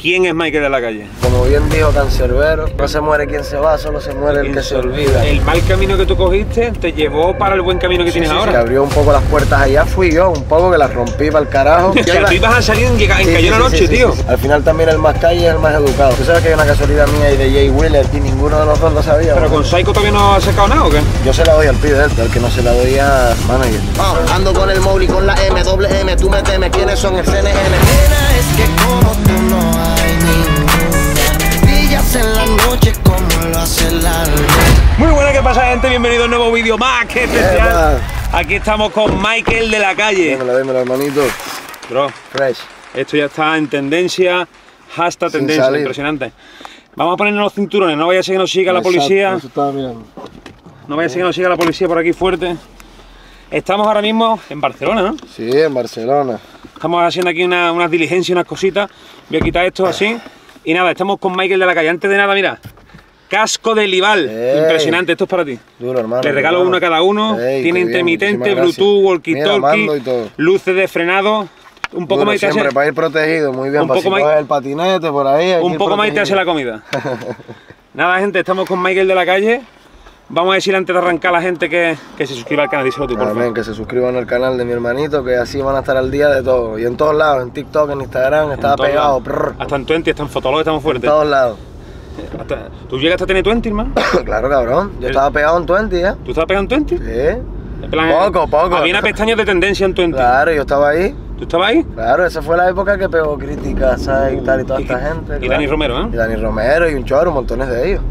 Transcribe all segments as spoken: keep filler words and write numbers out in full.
¿Quién es Michael de la Calle? Como bien dijo Cancerbero, no se muere quien se va, solo se muere el que se olvida. El mal camino que tú cogiste te llevó para el buen camino que Sí, tienes sí, ahora. sí, abrió un poco las puertas allá, fui yo, un poco que las rompí para el carajo. O sea, tú ibas a salir en, en Sí, Cayó sí, la sí, Noche, sí, sí, tío. sí. Al final también el más calle es el más educado. Tú sabes que hay una casualidad mía y de Jay Wheeler y ninguno de los dos lo sabía. Pero ¿no? con Psycho todavía no has sacado nada, ¿o qué? Yo se la doy al pibe, el que no se la doy a manager. Oh, ando con el Mowgli, con la M, doble M, tú me temes, ¿quiénes son el C N N? Nena, es que como tú no hay ninguna. Brillas en la noche como lo hace el alma. Muy buena, ¿qué pasa, gente? Bienvenido a un nuevo vídeo más que especial. Aquí estamos con Michael de la Calle. Dímelo, dímelo, hermanito. Bro, Fresh. esto ya está en tendencia, hashtag Sin tendencia, salir. impresionante. Vamos a ponernos los cinturones, no vaya a ser que nos siga la Exacto, policía. eso estaba mirando. No vaya a ser que nos siga la policía por aquí fuerte. Estamos ahora mismo en Barcelona, ¿no? Sí, en Barcelona. Estamos haciendo aquí una- unas diligencias, unas cositas. Voy a quitar esto así. Y nada, estamos con Michael de la Calle. Antes de nada, mira, casco de Lival. Ey. Impresionante, esto es para ti. Duro, hermano. Le regalo hermano. uno a cada uno. Ey, Tiene qué bien, intermitente, muchísimas gracias. Bluetooth, Mira, mando y walkie-talkie, todo. luces de frenado. Un poco Duro, más y te hace, siempre para ir protegido, muy bien. Un para poco si más- coges el patinete por ahí. hay que un ir poco más y te hace protegido. la comida. Nada, gente, estamos con Michael de la Calle. Vamos a decir antes de arrancar a la gente que, que se suscriba al canal. Díselo tú, por favor. Amén, que se suscriban al canal de mi hermanito, que así van a estar al día de todo. Y en todos lados, en TikTok, en Instagram, En estaba todos pegado. lados. prrr, Hasta en veinte, hasta en Fotolog estamos en fuertes. todos lados. Hasta- ¿Tú llegaste a tener veinte, hermano? Claro, cabrón. Yo El- estaba pegado en veinte, ¿eh? ¿Tú estabas pegando en veinte? Sí. En plan, Poco, poco. Había una pestaña de tendencia en veinte. Claro, yo estaba ahí. ¿Tú estabas ahí? Claro, esa fue la época que pegó críticas, ¿sabes? Y tal, y toda Y- esta gente. y claro. Dani Romero, ¿eh? Y Dani Romero y un chorro, montones de ellos.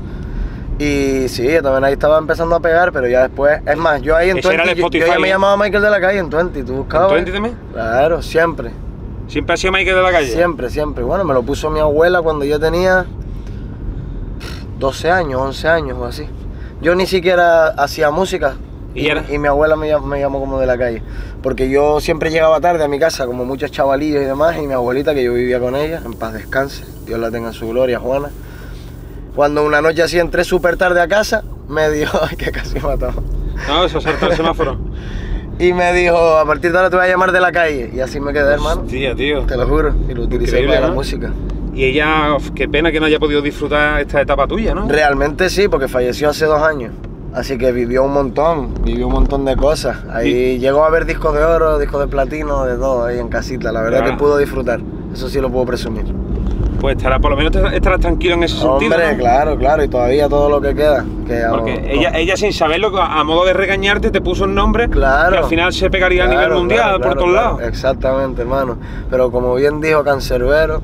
Y sí, yo también ahí estaba empezando a pegar, pero ya después, es más, yo ahí en Ese era el veinte, yo, yo Spotify, ya me ¿eh? llamaba Michael de la Calle en veinte, ¿tú buscabas? ¿En veinte también? Claro, siempre, Siempre ha sido Michael de la Calle. siempre, siempre. Bueno, me lo puso mi abuela cuando yo tenía doce años, once años o así. Yo ni siquiera hacía música. ¿Y era? y mi abuela me llamó, me llamó como de la calle. Porque yo siempre llegaba tarde a mi casa, como muchos chavalillos y demás, y mi abuelita, que yo vivía con ella, en paz descanse, Dios la tenga en su gloria, Juana. Cuando una noche así entré súper tarde a casa, me dijo, ay, que casi me mataba. No, eso salta el semáforo. Y me dijo, a partir de ahora te voy a llamar de la calle. Y así me quedé, hermano. Hostia, tío. Te lo juro. Y lo utilicé Increíble, para la ¿no? música. Y ella, uf, qué pena que no haya podido disfrutar esta etapa tuya, ¿no? Realmente sí, porque falleció hace dos años. Así que vivió un montón, vivió un montón de cosas. Ahí llegó a ver discos de oro, discos de platino, de todo ahí en casita. La verdad Ya. que pudo disfrutar. Eso sí lo puedo presumir. Pues estará, por lo menos estarás tranquilo en ese sentido, Hombre, ¿no? claro, claro. Y todavía todo lo que queda. Que Porque aún- ella, ella sin saberlo, a modo de regañarte, te puso un nombre Claro. que al final se pegaría a nivel Claro, mundial claro, por claro, todos claro. lados. Exactamente, hermano. Pero como bien dijo Cancerbero,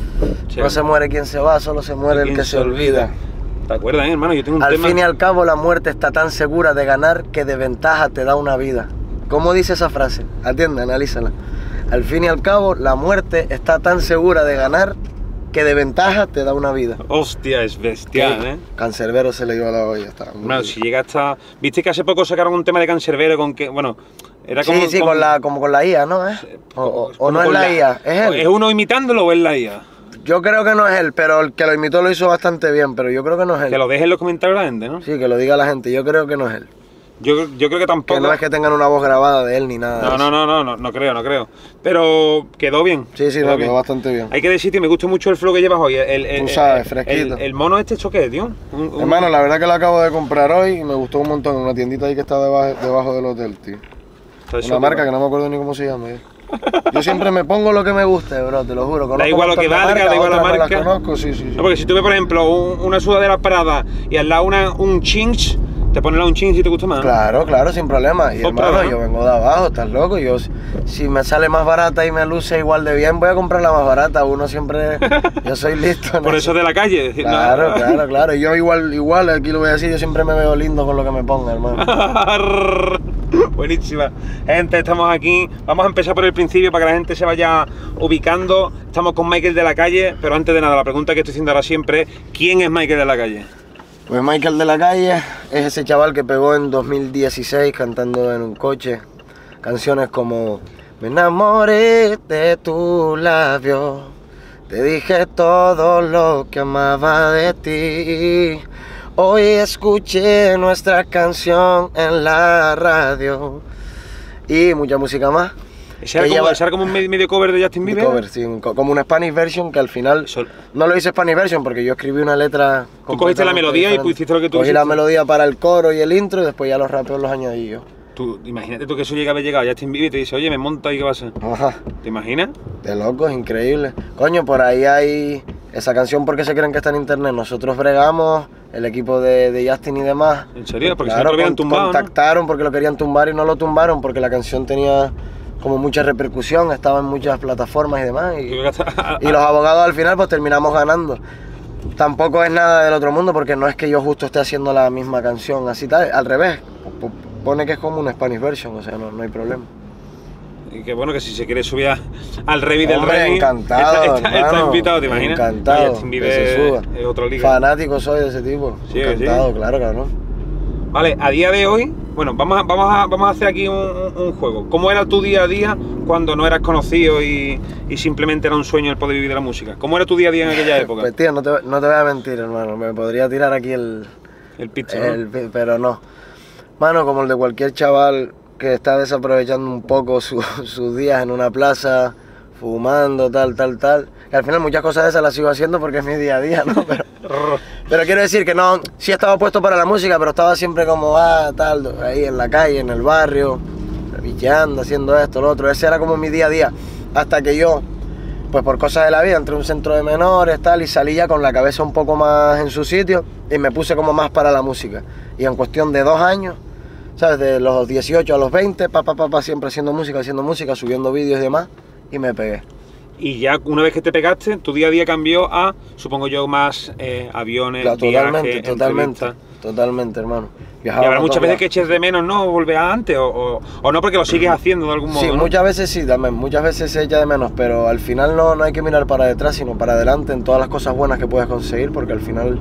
Sí. no se muere quien se va, solo se muere el ¿Quién que se olvida. ¿Te acuerdas, eh, hermano? Yo tengo un Al tema... fin y al cabo, la muerte está tan segura de ganar que de ventaja te da una vida. ¿Cómo dice esa frase? Atiende, analízala. Al fin y al cabo, la muerte está tan segura de ganar que de ventaja te da una vida. Hostia, es bestial, Que ¿eh? Cancerbero se le dio a la olla. Está muy Bueno, bien. si llega hasta... Viste que hace poco sacaron un tema de Cancerbero con que... Bueno, era como... sí, sí, como- con la, como con la I A, ¿no? ¿Eh? O, o- o como no es con la I A, es él. ¿Es uno imitándolo o es la I A? Yo creo que no es él, pero el que lo imitó lo hizo bastante bien, pero yo creo que no es él. Que lo deje en los comentarios la gente, ¿no? Sí, que lo diga la gente, yo creo que no es él. Yo, yo creo que tampoco... Que no es que tengan una voz grabada de él ni nada. de No, eso. no, no, no, no, no creo, no creo. Pero quedó bien. Sí, sí, no, quedó bastante bien. Hay que decir, tío, me gusta mucho el flow que llevas hoy. El, el, Tú el- sabes, el- fresquito. El, el mono este, ¿esto qué es, tío? Un- un- Hermano, la verdad que lo acabo de comprar hoy y me gustó un montón. Una tiendita ahí que está debajo, debajo del hotel, tío. Esto es Una súper marca que no me acuerdo ni cómo se llama. eh. Yo siempre me pongo lo que me guste, bro, te lo juro. Conozco igual lo un que montón de valga, da igual la otras no marca. las conozco, sí, sí, sí. No, porque si tú ves, por ejemplo, un- una sudadera parada y al lado una, un chinch, te pones la un chinch y te gusta más. Claro, claro, sin problema. Y Compra, hermano, ¿no? yo vengo de abajo, estás loco. Yo, si me sale más barata y me luce igual de bien, voy a comprar la más barata. Uno siempre, yo soy listo. en Por eso de la calle. decir, no. Claro, claro, claro. Y yo igual, igual, aquí lo voy a decir, yo siempre me veo lindo con lo que me ponga, hermano. Buenísima. Gente, estamos aquí. Vamos a empezar por el principio para que la gente se vaya ubicando. Estamos con Michael de la Calle, pero antes de nada, la pregunta que estoy haciendo ahora siempre es: ¿quién es Michael de la Calle? Pues Michael de la Calle es ese chaval que pegó en dos mil dieciséis cantando en un coche canciones como Me enamoré de tu labio, te dije todo lo que amaba de ti. Hoy escuché nuestra canción en la radio y mucha música más. Ese era, que como, lleva- ese era como un medio, medio cover de Justin de Bieber. cover, sí, un co- como una Spanish version que al final Eso- no lo hice Spanish version porque yo escribí una letra. Tú cogiste la completamente melodía y diferente. hiciste lo que tú Cogí la hiciste. melodía para el coro y el intro y después ya los rapeos los añadí yo. Tú, imagínate tú que eso llega a haber llegado a Justin Bieber y te dice, oye, me monta y qué va a ser. Ajá. ¿Te imaginas? De locos, increíble. Coño, por ahí hay esa canción porque se creen que está en internet. Nosotros bregamos, el equipo de, de Justin y demás. ¿En serio? Porque Claro, si no te lo habían con- tumbado, ¿no? contactaron porque lo querían tumbar y no lo tumbaron porque la canción tenía como mucha repercusión, estaba en muchas plataformas y demás. Y, Yo creo que hasta- y los abogados al final pues terminamos ganando. Tampoco es nada del otro mundo porque no es que yo justo esté haciendo la misma canción así tal, al revés. P- p- Pone que es como una Spanish version, o sea, no, no hay problema. Y que bueno, que si se quiere subir a- al Revi del Hombre, Revi, encantado, está, está- está hermano, invitado, ¿te imaginas? Encantado, No, Justin que Bieber se suba. es otra liga. Fanático soy de ese tipo. Sí, encantado, sí. claro, cabrón. Vale, a día de hoy, bueno, vamos a, vamos a, vamos a hacer aquí un, un- un juego. ¿Cómo era tu día a día cuando no eras conocido y, y simplemente era un sueño el poder vivir de la música? ¿Cómo era tu día a día en aquella época? Pues tío, no te, no te voy a mentir, hermano. Me podría tirar aquí el, El pizza, ¿no? el pi- pero no. Mano, como el de cualquier chaval que está desaprovechando un poco su- sus días en una plaza, fumando, tal, tal, tal. Que al final muchas cosas de esas las sigo haciendo porque es mi día a día, ¿no? Pero, pero quiero decir que no, sí estaba puesto para la música, pero estaba siempre como, ah, tal, ahí en la calle, en el barrio, bicheando, haciendo esto, lo otro. Ese era como mi día a día. Hasta que yo, pues por cosas de la vida, entré a un centro de menores, tal, y salí ya con la cabeza un poco más en su sitio y me puse como más para la música. Y en cuestión de dos años, ¿sabes? De los dieciocho a los veinte, papá, papá, siempre haciendo música, haciendo música, subiendo vídeos y demás, y me pegué. Y ya una vez que te pegaste, tu día a día cambió a, supongo yo, más eh, aviones, Claro, totalmente, viajes, totalmente, entrevistas. totalmente, hermano. Y Viajaba habrá por muchas todos veces que lados. eches de menos, ¿no? Volver a antes, o, o, o no porque lo sigues haciendo de algún modo, Sí, ¿no? muchas veces sí, también, muchas veces se echa de menos, pero al final no, no hay que mirar para detrás, sino para adelante en todas las cosas buenas que puedes conseguir, porque al final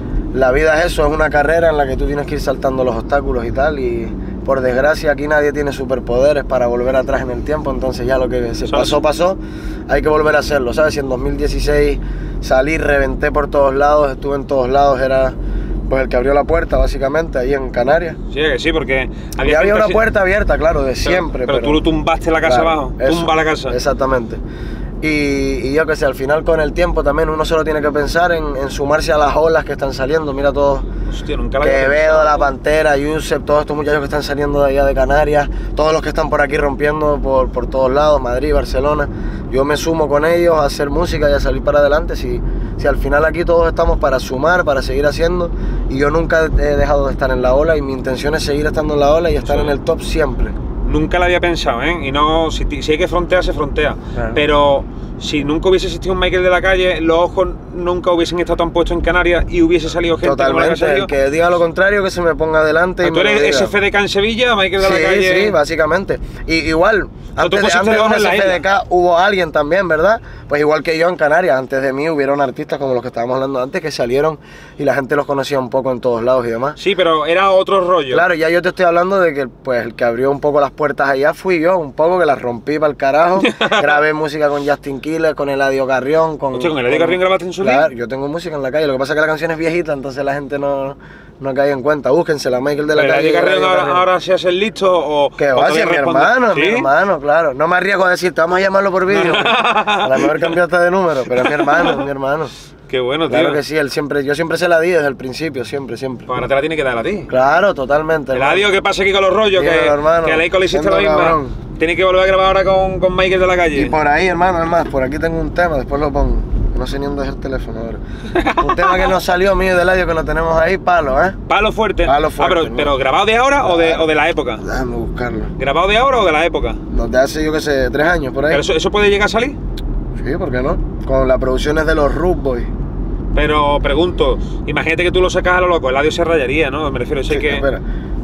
la vida es eso, es una carrera en la que tú tienes que ir saltando los obstáculos y tal, y por desgracia aquí nadie tiene superpoderes para volver atrás en el tiempo, entonces ya lo que se pasó, pasó, hay que volver a hacerlo, ¿sabes? Si en dos mil dieciséis salí, reventé por todos lados, estuve en todos lados, era pues el que abrió la puerta básicamente ahí en Canarias. Sí, que sí, porque había, Ya había gente una así- puerta abierta, claro, de pero- siempre. Pero, tú tumbaste la casa claro, abajo, eso, tumba la casa. Exactamente. Y, y yo que sé, al final con el tiempo también uno solo tiene que pensar en, en sumarse a las olas que están saliendo. Mira todos, Hostia, nunca la había Quevedo, pensado. La Pantera, Yusef, todos estos muchachos que están saliendo de allá de Canarias, todos los que están por aquí rompiendo por, por todos lados, Madrid, Barcelona. Yo me sumo con ellos a hacer música y a salir para adelante. Si, si al final aquí todos estamos para sumar, para seguir haciendo, y yo nunca he dejado de estar en la ola y mi intención es seguir estando en la ola y estar Sí. en el top siempre. Nunca la había pensado, ¿eh? Y no, si, ti- si hay que frontear, se frontea. Claro. Pero si nunca hubiese existido un Michael de la calle, los ojos nunca hubiesen estado tan puestos en Canarias y hubiese salido gente como la que ha Totalmente, salido. el que diga lo contrario que se me ponga adelante y ¿Tú me lo eres diga. S F D K en Sevilla, Michael de Sí, la calle? sí, básicamente. Y igual, antes de, pusiste antes de debajo un en la S F D K isla. hubo alguien también, ¿verdad? Pues igual que yo en Canarias, antes de mí hubieron artistas como los que estábamos hablando antes que salieron y la gente los conocía un poco en todos lados y demás. Sí, pero era otro rollo. Claro, ya yo te estoy hablando de que pues el que abrió un poco las puertas allá fui yo, un poco que las rompí para el carajo. Grabé música con Justin Killer, con Eladio Carrión, con... Hostia, ¿con Eladio Carrión grabaste en su Claro, link? yo tengo música en la calle, lo que pasa es que la canción es viejita, entonces la gente no, no cae en cuenta. Búsquensela, Michael de la Pero calle. Eladio Carrión Eladio ahora, Carrión. ahora se hace el listo o... Que o va, si todavía es mi responde. hermano, ¿Sí? mi hermano, claro. No me arriesgo a decirte, vamos a llamarlo por vídeo. A lo mejor cambiaste de número, pero es mi hermano, es mi hermano. Qué bueno, tío. Claro que sí, él siempre, yo siempre se la di desde el principio, siempre, siempre. Pues ahora te la tiene que dar a ti. Claro, totalmente. hermano. Eladio, ¿qué pasa aquí con los rollos? Dímelo, Que, hermano. que a Leico le hiciste lo Siendo mismo. cabrón. Tienes que volver a grabar ahora con, con Michael de la calle. Y por ahí, hermano, es más, por aquí tengo un tema, después lo pongo. No sé ni dónde es el teléfono ahora. Un tema que nos salió mío de Eladio que lo tenemos ahí, palo, ¿eh? Palo fuerte. Palo fuerte, Ah, pero, ¿no? pero ¿grabado de ahora o de, o de la época? Déjame buscarlo. ¿Grabado de ahora o de la época? Nos de hace, yo que sé, tres años por ahí. ¿Pero eso, eso puede llegar a salir? Sí, ¿por qué no? Con las producciones de los Root Boys. Pero pregunto, imagínate que tú lo sacas a lo loco, Eladio se rayaría, ¿no? Me refiero, sé Sí, que... espera.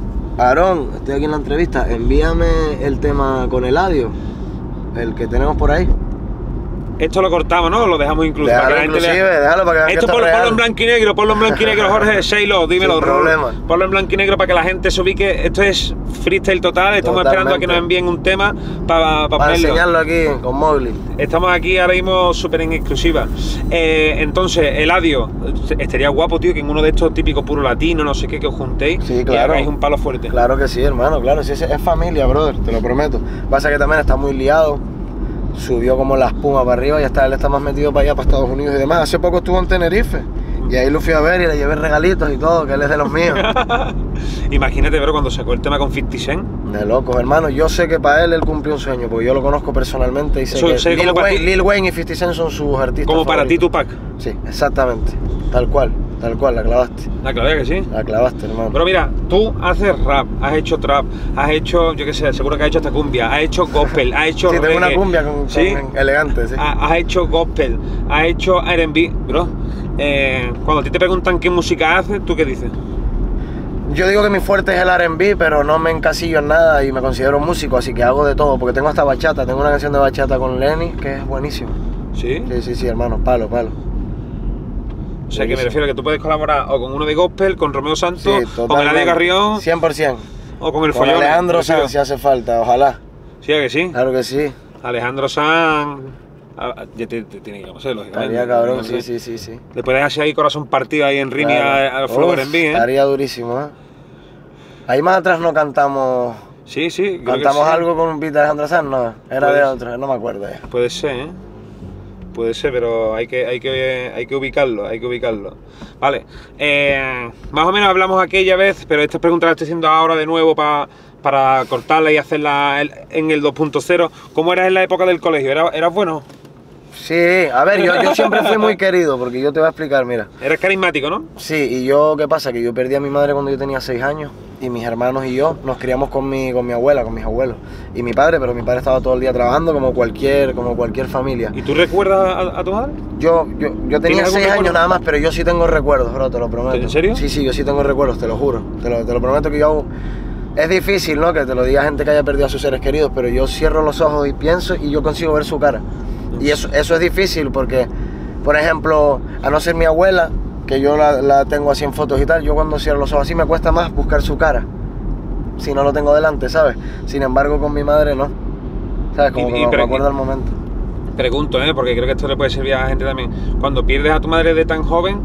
Aarón, estoy aquí en la entrevista. Envíame el tema con Eladio, el que tenemos por ahí. Esto lo cortamos, ¿no? Lo dejamos incluso. Déjalo, para que la gente inclusive, lea. déjalo para que vean que Esto esto por, es ponlo real. en blanco y negro, ponlo en blanco y negro, Jorge, Shaylo, dímelo. Sin Ru- problema. Ponlo en blanco y negro para que la gente se ubique. Esto es freestyle total, estamos Totalmente. esperando a que nos envíen un tema para, para Para ponerlo. enseñarlo aquí con Mowgli. Estamos aquí ahora mismo súper en exclusiva. Eh, entonces, Eladio, estaría guapo, tío, que en uno de estos típicos puro latino, no sé qué, que os juntéis Sí, y claro. hagáis un palo fuerte. Claro que sí, hermano, claro, sí, es, es familia, brother, te lo prometo. Pasa que también está muy liado, subió como la espuma para arriba y hasta él está más metido para allá, para Estados Unidos y demás. Hace poco estuvo en Tenerife y ahí lo fui a ver y le llevé regalitos y todo, que él es de los míos. Imagínate, pero cuando sacó el tema con cincuenta Cent. De locos, hermano, yo sé que para él él cumplió un sueño, porque yo lo conozco personalmente y sé Eso- que sé Lil como para Wayne, ti- Lil Wayne y cincuenta Cent son sus artistas Como para ti, favoritos. Tupac. Sí, exactamente, tal cual, tal cual, la clavaste, La clave que sí. la clavaste, hermano. Pero mira, tú haces rap, has hecho trap, has hecho, yo qué sé, seguro que has hecho hasta cumbia, has hecho gospel, has hecho Sí, tengo una reggae, cumbia con, ¿sí? con elegante, sí. Ha- Has hecho gospel, has hecho R and B, bro. Eh, cuando a ti te preguntan qué música haces, ¿tú qué dices? Yo digo que mi fuerte es el R and B, pero no me encasillo en nada y me considero músico, así que hago de todo, porque tengo hasta bachata, tengo una canción de bachata con Lenny que es buenísima. ¿Sí? Sí, sí, sí, hermano, palo, palo. O sea, que me Buenísimo. refiero a que tú puedes colaborar o con uno de gospel, con Romeo Santos, Sí, o con Eladio totalmente. Carrión, cien por ciento. o con el Con follón. Alejandro me refiero. Sanz si hace falta, ojalá. Sí, ¿a que sí? Claro que sí. Alejandro Sanz. ah, ah, Ya te, te tiene que conocer, lógicamente. Estaría cabrón, No sí, sé. sí, sí, sí. Le puedes hacer ahí corazón partido ahí en Rini Claro. al al Flow Uf, R and B, ¿eh? Estaría durísimo, ¿eh? Ahí más atrás no cantamos. Sí, sí. creo que ¿Cantamos sí. algo con un beat de Alejandro Sanz? No, era Pues- de otro, no me acuerdo ya. Puede ser, ¿eh? Puede ser, pero hay que, hay que, hay que ubicarlo, hay que ubicarlo. Vale, eh, más o menos hablamos aquella vez, pero esta pregunta la estoy haciendo ahora de nuevo pa- para cortarla y hacerla el- en el dos punto cero. ¿Cómo eras en la época del colegio? ¿Eras, eras bueno? Sí, a ver, yo, yo siempre fui muy querido, porque yo te voy a explicar, mira. Eras carismático, ¿no? Sí, y yo, ¿qué pasa? Que yo perdí a mi madre cuando yo tenía seis años y mis hermanos y yo nos criamos con mi, con mi abuela, con mis abuelos y mi padre, pero mi padre estaba todo el día trabajando como cualquier, como cualquier familia. ¿Y tú recuerdas a, a tu madre? Yo, yo, yo tenía ¿Tienes algún seis recuerdo? años nada más, pero yo sí tengo recuerdos, bro, te lo prometo. ¿En serio? Sí, sí, yo sí tengo recuerdos, te lo juro. Te lo, te lo prometo que yo... Es difícil, ¿no? Que te lo diga gente que haya perdido a sus seres queridos, pero yo cierro los ojos y pienso y yo consigo ver su cara. Y eso, eso es difícil porque, por ejemplo, a no ser mi abuela, que yo la, la tengo así en fotos y tal, yo cuando cierro los ojos así me cuesta más buscar su cara. Si no lo tengo delante, ¿sabes? Sin embargo, con mi madre no. ¿Sabes? Como Y- que y me, pero- me acuerdo del momento. Pregunto, ¿eh? Porque creo que esto le puede servir a la gente también. Cuando pierdes a tu madre de tan joven,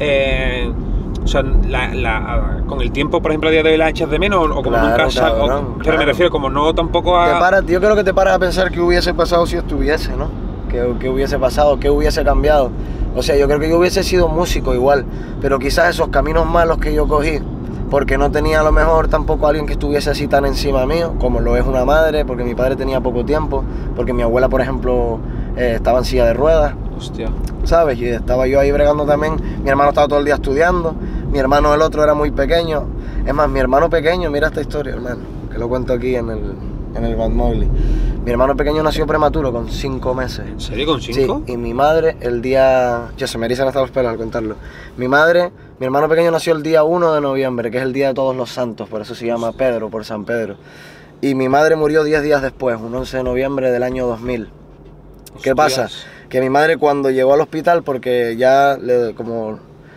eh, o sea, la, la- con el tiempo, por ejemplo, a día de hoy la echas de menos o como Claro, nunca sa- o- cabrón, Pero claro. me refiero, como no tampoco Te a. paras, yo creo que te paras a pensar qué hubiese pasado si estuviese, ¿no? ¿Qué, qué hubiese pasado? ¿Qué hubiese cambiado? O sea, yo creo que yo hubiese sido músico igual, pero quizás esos caminos malos que yo cogí, porque no tenía a lo mejor tampoco alguien que estuviese así tan encima mío, como lo es una madre, porque mi padre tenía poco tiempo, porque mi abuela, por ejemplo, eh, estaba en silla de ruedas, Hostia. ¿sabes? Y estaba yo ahí bregando también, mi hermano estaba todo el día estudiando, mi hermano el otro era muy pequeño, es más, mi hermano pequeño, mira esta historia, hermano, que lo cuento aquí en el, en el Bad Mowgli. Mi hermano pequeño nació prematuro con cinco meses. ¿En serio con cinco? Sí, y mi madre el día... Ya se me erizan hasta los pelos al contarlo. Mi madre, mi hermano pequeño nació el día uno de noviembre, que es el día de todos los santos, por eso se llama Pedro, por San Pedro. Y mi madre murió diez días después, un once de noviembre del año dos mil. ¿Qué Hostias. pasa? Que mi madre cuando llegó al hospital, porque ya le, como...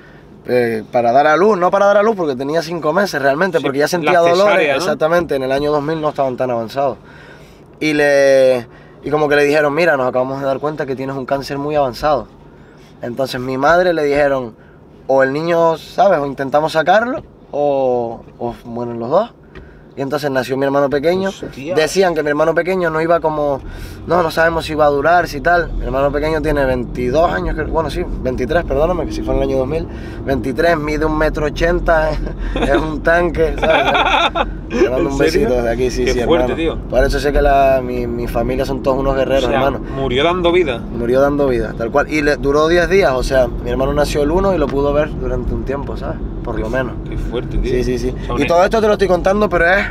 eh, para dar a luz, no para dar a luz porque tenía cinco meses realmente, Sí, porque ya la sentía dolores, cesárea, ¿no? exactamente, en el año dos mil no estaban tan avanzados. Y le y como que le dijeron, mira, nos acabamos de dar cuenta que tienes un cáncer muy avanzado. Entonces mi madre le dijeron, o el niño, ¿sabes? O intentamos sacarlo, o, o mueren los dos. Y entonces nació mi hermano pequeño. Hostia. Decían que mi hermano pequeño no iba como, no, no sabemos si iba a durar, si tal. Mi hermano pequeño tiene veintidós años, creo- bueno, sí, veintitrés, perdóname, que si fue en el año dos mil. veintitrés, mide un metro ochenta, es un tanque, ¿sabes? Te mando ¿En un serio? besito desde aquí, sí, Qué sí, fuerte, hermano. tío. Por eso sé que la, mi, mi familia son todos unos guerreros, O sea, hermano. murió dando vida. Murió dando vida, tal cual. Y le duró diez días, o sea, mi hermano nació el uno y lo pudo ver durante un tiempo, ¿sabes? Por lo menos. Qué fuerte, tío. Sí, sí, sí. O sea, Y todo esto te lo estoy contando, pero es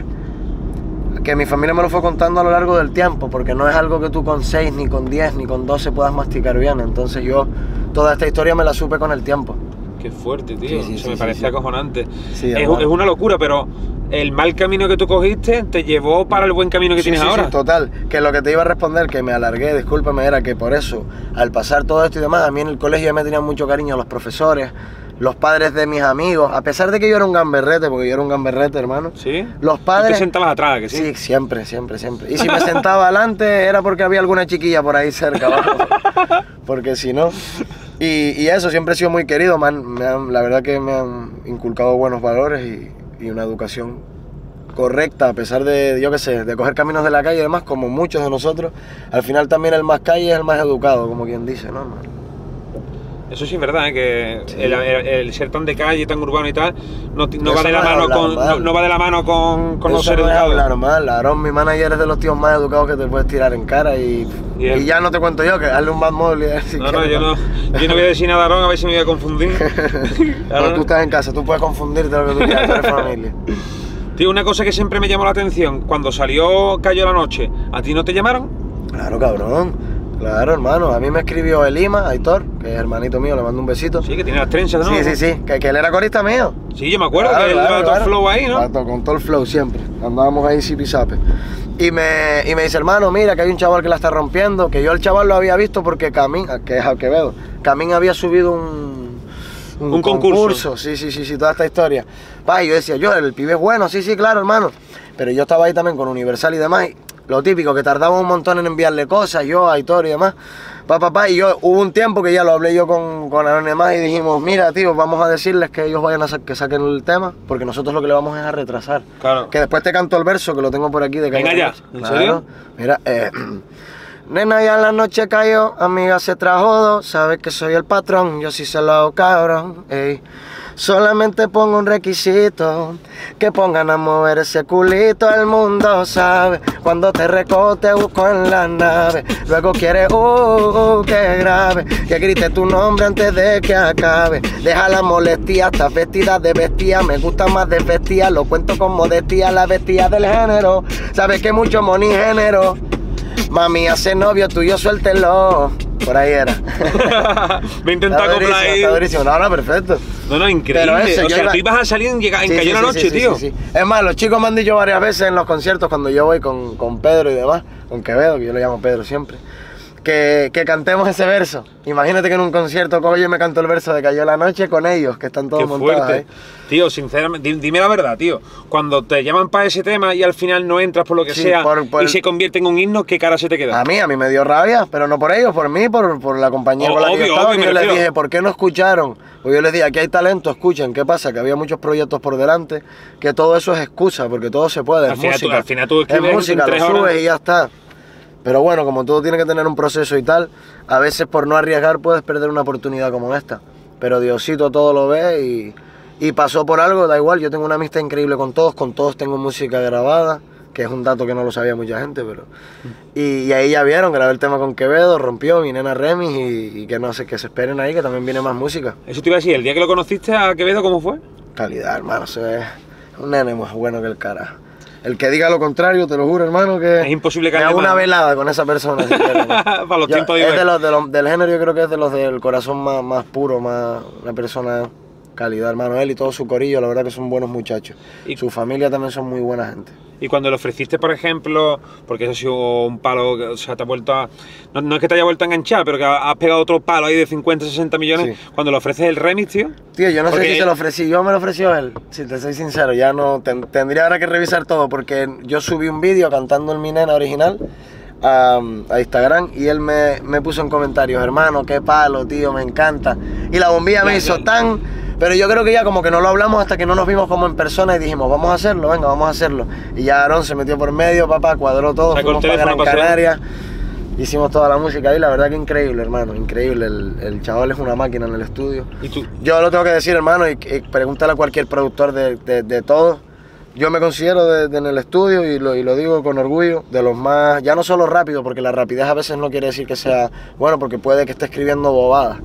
que mi familia me lo fue contando a lo largo del tiempo, porque no es algo que tú con seis, ni con diez, ni con doce puedas masticar bien. Entonces yo toda esta historia me la supe con el tiempo. Qué fuerte, tío. Sí, sí, Se sí, me sí, parecía sí. acojonante. Sí, es, hermano. es una locura, pero el mal camino que tú cogiste te llevó para el buen camino que Sí, tienes sí, ahora. sí, total. Que lo que te iba a responder, que me alargué, discúlpame, era que por eso, al pasar todo esto y demás, a mí en el colegio ya me tenían mucho cariño los profesores, los padres de mis amigos, a pesar de que yo era un gamberrete, porque yo era un gamberrete, hermano. ¿Sí? Los Tú padres... te sentabas atrás, que sí. Sí, siempre, siempre, siempre. Y si me sentaba adelante era porque había alguna chiquilla por ahí cerca, ¿vale? Porque si no... Y, y eso, siempre he sido muy querido, man. Me han- la verdad que me han inculcado buenos valores y, y una educación correcta, a pesar de, yo qué sé, de coger caminos de la calle y demás, como muchos de nosotros. Al final también el más calle es el más educado, como quien dice, ¿no, man? Eso sí es verdad, ¿eh? Que Sí. el, el- el ser tan de calle, tan urbano y tal, no, ti- no Eso va de la no es mano hablar con, mal. no, no va de la mano con, con no Eso ser no es educado. hablar mal. Aarón, mi manager, es de los tíos más educados que te puedes tirar en cara y, Y él- y ya no te cuento yo, que darle un bad mobile y a ver si No, no, quieres, yo no, yo no voy a decir nada, Aarón, a ver si me voy a confundir. No, tú estás en casa, tú puedes confundirte lo que tú quieras, tú eres familia. Tío, una cosa que siempre me llamó la atención, cuando salió Cayó la Noche, ¿a ti no te llamaron? Claro, cabrón. Claro, hermano. A mí me escribió Elima, Aitor, que es hermanito mío, le mando un besito. Sí, que tiene las trenzas, ¿no? Sí, sí, sí, que, que él era corista mío. Sí, yo me acuerdo Claro, que él claro, iba todo el claro. flow ahí, ¿no? Claro, con todo el flow siempre. Andábamos ahí zipizape. Y me, y me dice, hermano, mira que hay un chaval que la está rompiendo, que yo al chaval lo había visto porque Camín, que es Alquevedo, Camín había subido un, Un concurso. Sí, sí, sí, sí, toda esta historia. Va, y yo decía, yo, el pibe es bueno, sí, sí, claro, hermano. Pero yo estaba ahí también con Universal y demás, y lo típico, que tardaba un montón en enviarle cosas, yo, Aitor y demás. Pa, pa, pa, y yo, hubo un tiempo que ya lo hablé yo con, con Aaron y demás y dijimos, mira, tío, vamos a decirles que ellos vayan a sa que saquen el tema, porque nosotros lo que le vamos es a retrasar. Claro. Que después te canto el verso, que lo tengo por aquí. De Venga Cayó la ya, Noche. ¿en Claro. serio? Mira, eh, nena, ya en la noche cayó, amiga se trajo dos, sabes que soy el patrón, yo sí se lo hago cabrón, ey. Solamente pongo un requisito, que pongan a mover ese culito, el mundo sabe. Cuando te recojo te busco en la nave, luego quieres, uh, uh, que grave, que grite tu nombre antes de que acabe. Deja la molestia, estás vestida de bestia, me gusta más de bestia, lo cuento con modestia, la bestia del género. Sabes que mucho money género, mami hace novio tuyo, suéltelo. Por ahí era. Me he intentado Está acoplar durísimo, ahí. está durísimo. No, no, perfecto. No, no, increíble. Pero eso, o yo sea, iba- tú ibas a salir en, llega- en Sí, Cayó sí, la sí, Noche, sí, sí, tío. sí, sí. Es más, los chicos me han dicho varias veces en los conciertos cuando yo voy con, con Pedro y demás, con Quevedo, que yo le llamo Pedro siempre, que, que cantemos ese verso. Imagínate que en un concierto cojo yo y me canto el verso de Cayó la Noche con ellos, que están todos Qué montados fuerte. ahí. Tío, sinceramente, di- dime la verdad, tío. Cuando te llaman para ese tema y al final no entras por lo que Sí, sea por- por y el- se convierte en un himno, ¿qué cara se te queda? A mí, a mí me dio rabia, pero no por ellos, por mí, por, por la compañía O- con la que obvio, yo estaba. obvio, que me yo les refiero. dije, ¿por qué no escucharon? Pues yo les dije, aquí hay talento, escuchen. ¿Qué pasa? Que había muchos proyectos por delante, que todo eso es excusa, porque todo se puede, Al es final tú- música. al final tú es escribes en música, tres lo horas. subes y ya está. Pero bueno, como todo tiene que tener un proceso y tal, a veces por no arriesgar puedes perder una oportunidad como esta. Pero Diosito todo lo ve y, y pasó por algo, da igual, yo tengo una amistad increíble con todos, con todos tengo música grabada, que es un dato que no lo sabía mucha gente, pero... Y, y ahí ya vieron, grabé el tema con Quevedo, rompió, mi nena Remis y, y que no sé, que se esperen ahí, que también viene más música. Eso te iba a decir, el día que lo conociste a Quevedo, ¿cómo fue? Calidad, hermano, eso es un nene más bueno que el carajo. El que diga lo contrario, te lo juro, hermano, que... Es imposible que me haya hago una más. velada con esa persona. Si quieres, ¿no? Para los Yo- tiempos de es hoy. de los, de los- del género, yo creo que es de los del corazón más, más puro, más una persona calidad, hermano. Él y todo su corillo, la verdad que son buenos muchachos. Y- Su familia también son muy buena gente. Y cuando le ofreciste, por ejemplo, porque eso ha sido un palo, que, o sea, te ha vuelto a... No, no es que te haya vuelto a enganchar, pero que has pegado otro palo ahí de cincuenta, sesenta millones. Sí. Cuando le ofreces el remix, tío. Tío, yo no Porque- sé si se lo ofrecí, yo me lo ofreció él, si te soy sincero, ya no, ten- tendría ahora que revisar todo, porque yo subí un vídeo cantando en mi nena original a, a Instagram y él me, me puso en comentarios, hermano, qué palo, tío, me encanta. Y la bombilla me Ya, hizo ya. tan... Pero yo creo que ya como que no lo hablamos hasta que no nos vimos como en persona y dijimos, vamos a hacerlo, venga, vamos a hacerlo. Y ya Aarón se metió por medio, papá, cuadró todo, Sacó el fuimos para teléfono Gran para hacer- Canaria. Hicimos toda la música ahí, la verdad que increíble, hermano, increíble. El, el chaval es una máquina en el estudio. Y tú, Yo lo tengo que decir, hermano, y, y pregúntale a cualquier productor de, de, de todo. Yo me considero de, de en el estudio y lo, y lo digo con orgullo, de los más, ya no solo rápido, porque la rapidez a veces no quiere decir que sea bueno, porque puede que esté escribiendo bobadas,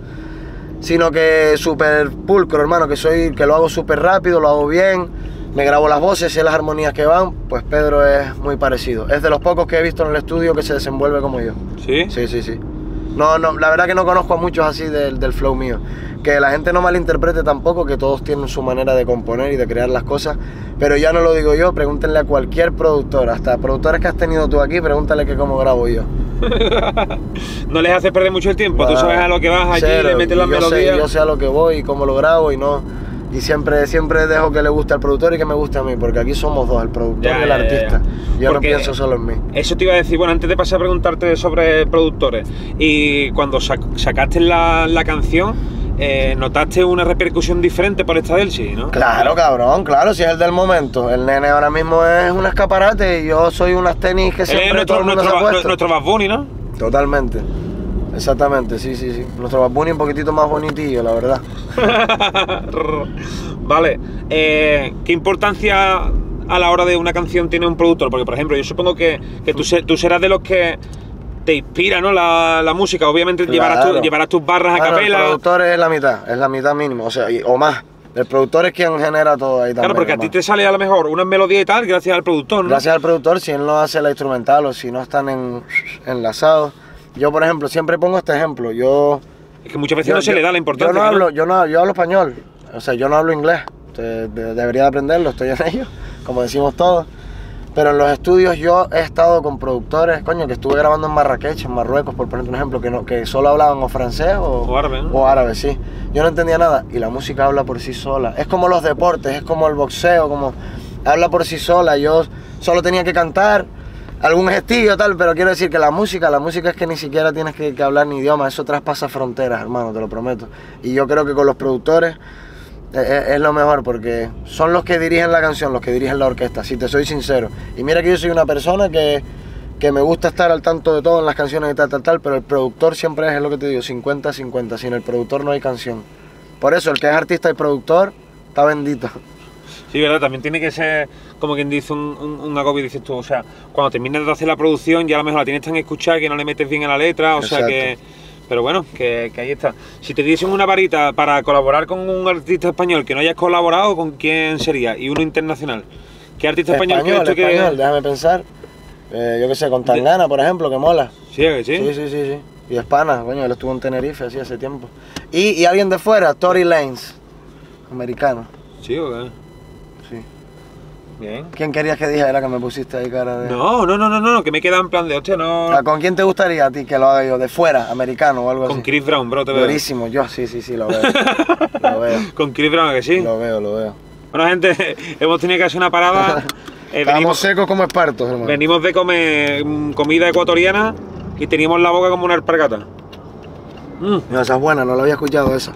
sino que súper pulcro, hermano, que soy, que lo hago súper rápido, lo hago bien, me grabo las voces, sé las armonías que van, pues Pedro es muy parecido. Es de los pocos que he visto en el estudio que se desenvuelve como yo. ¿sí? Sí, sí, sí. No, no, la verdad que no conozco a muchos así del, del flow mío. Que la gente no malinterprete tampoco, que todos tienen su manera de componer y de crear las cosas. Pero ya no lo digo yo, pregúntenle a cualquier productor, hasta productores que has tenido tú aquí, pregúntale que cómo grabo yo. No les haces perder mucho el tiempo, Nah, tú sabes a lo que vas allí, cero, le metes las y yo melodías. Sé, yo sé a lo que voy y cómo lo grabo y no... Y siempre, siempre dejo que le guste al productor y que me guste a mí, porque aquí somos dos, el productor Ya, y el ya, ya, artista. ya. Yo Porque no pienso solo en mí. Eso te iba a decir, bueno, antes de pasar a preguntarte sobre productores, y cuando sac- sacaste la, la canción, eh, ¿notaste una repercusión diferente por esta del sí, no? Claro, cabrón, claro, si es el del momento. El nene ahora mismo es un escaparate y yo soy unas tenis que Él siempre es nuestro, todo el mundo nuestro, se ha Ba- puesto. nuestro Bad Bunny, ¿no? Totalmente. Exactamente, sí, sí, sí. Nuestro Bad Bunny un poquitito más bonitillo, la verdad. Vale, eh, ¿qué importancia a la hora de una canción tiene un productor? Porque, por ejemplo, yo supongo que, que tú, se- tú serás de los que te inspira, ¿no? La, la música, obviamente llevarás, Claro. tu- llevarás tus barras a Bueno, el capela. productor es la mitad, es la mitad mínimo, o sea, y- o más. El productor es quien genera todo ahí también. Claro, porque a ti además. te sale a lo mejor una melodía y tal, gracias al productor, ¿no? Gracias al productor, si él no hace la instrumental o si no están en, enlazados. Yo, por ejemplo, siempre pongo este ejemplo. Yo, Es que muchas veces yo- no se yo- le da la importancia. Yo no ¿no? hablo, yo no, yo hablo español. O sea, yo no hablo inglés. De- de- debería de aprenderlo, estoy en ello, como decimos todos. Pero en los estudios yo he estado con productores, coño, que estuve grabando en Marrakech, en Marruecos, por ponerte un ejemplo, que, no, que solo hablaban o francés o, O árabe, ¿no? o árabe, sí. Yo no entendía nada y la música habla por sí sola. Es como los deportes, es como el boxeo, como habla por sí sola. Yo solo tenía que cantar algún gestillo tal, pero quiero decir que la música, la música es que ni siquiera tienes que, que hablar ni idioma, eso traspasa fronteras, hermano, te lo prometo. Y yo creo que con los productores es, es lo mejor porque son los que dirigen la canción, los que dirigen la orquesta, si te soy sincero. Y mira que yo soy una persona que, que me gusta estar al tanto de todo en las canciones y tal, tal, tal, pero el productor siempre es, es lo que te digo, cincuenta cincuenta, sin el productor no hay canción. Por eso el que es artista y productor está bendito. Sí, verdad, también tiene que ser, como quien dice, un, un, un agobio, dices tú, o sea, cuando terminas de hacer la producción ya a lo mejor la tienes tan escuchada que no le metes bien a la letra, o sea Exacto. que... Pero bueno, que, que ahí está. Si te diesen una varita para colaborar con un artista español que no hayas colaborado, ¿con quién sería? Y uno internacional. ¿Qué artista español, Español, crees tú que...? español, déjame pensar. Eh, yo qué sé, con Tangana, por ejemplo, que mola. Sí, ¿a que sí? Sí, sí, sí, sí. Y es pana, coño, él estuvo en Tenerife así hace tiempo. Y, y alguien de fuera, Tory Lanez, americano. ¿Sí o qué? Sí. Bien. ¿Quién querías que dijera que me pusiste ahí cara de...? No, no, no, no, no, que me queda en plan de, hostia, no... Ah, ¿con quién te gustaría a ti que lo haga yo? ¿De fuera, americano o algo Con así? Chris Brown, bro, te veo. Durísimo, yo sí, sí, sí, lo veo. Lo veo, Con Chris Brown, ¿a que sí? lo veo, lo veo. Bueno, gente, hemos tenido que hacer una parada. Eh, Estábamos venimos, secos como espartos, hermano. venimos de comer mm, comida ecuatoriana y teníamos la boca como una alpargata. Mm. No, esa es buena, no la había escuchado esa.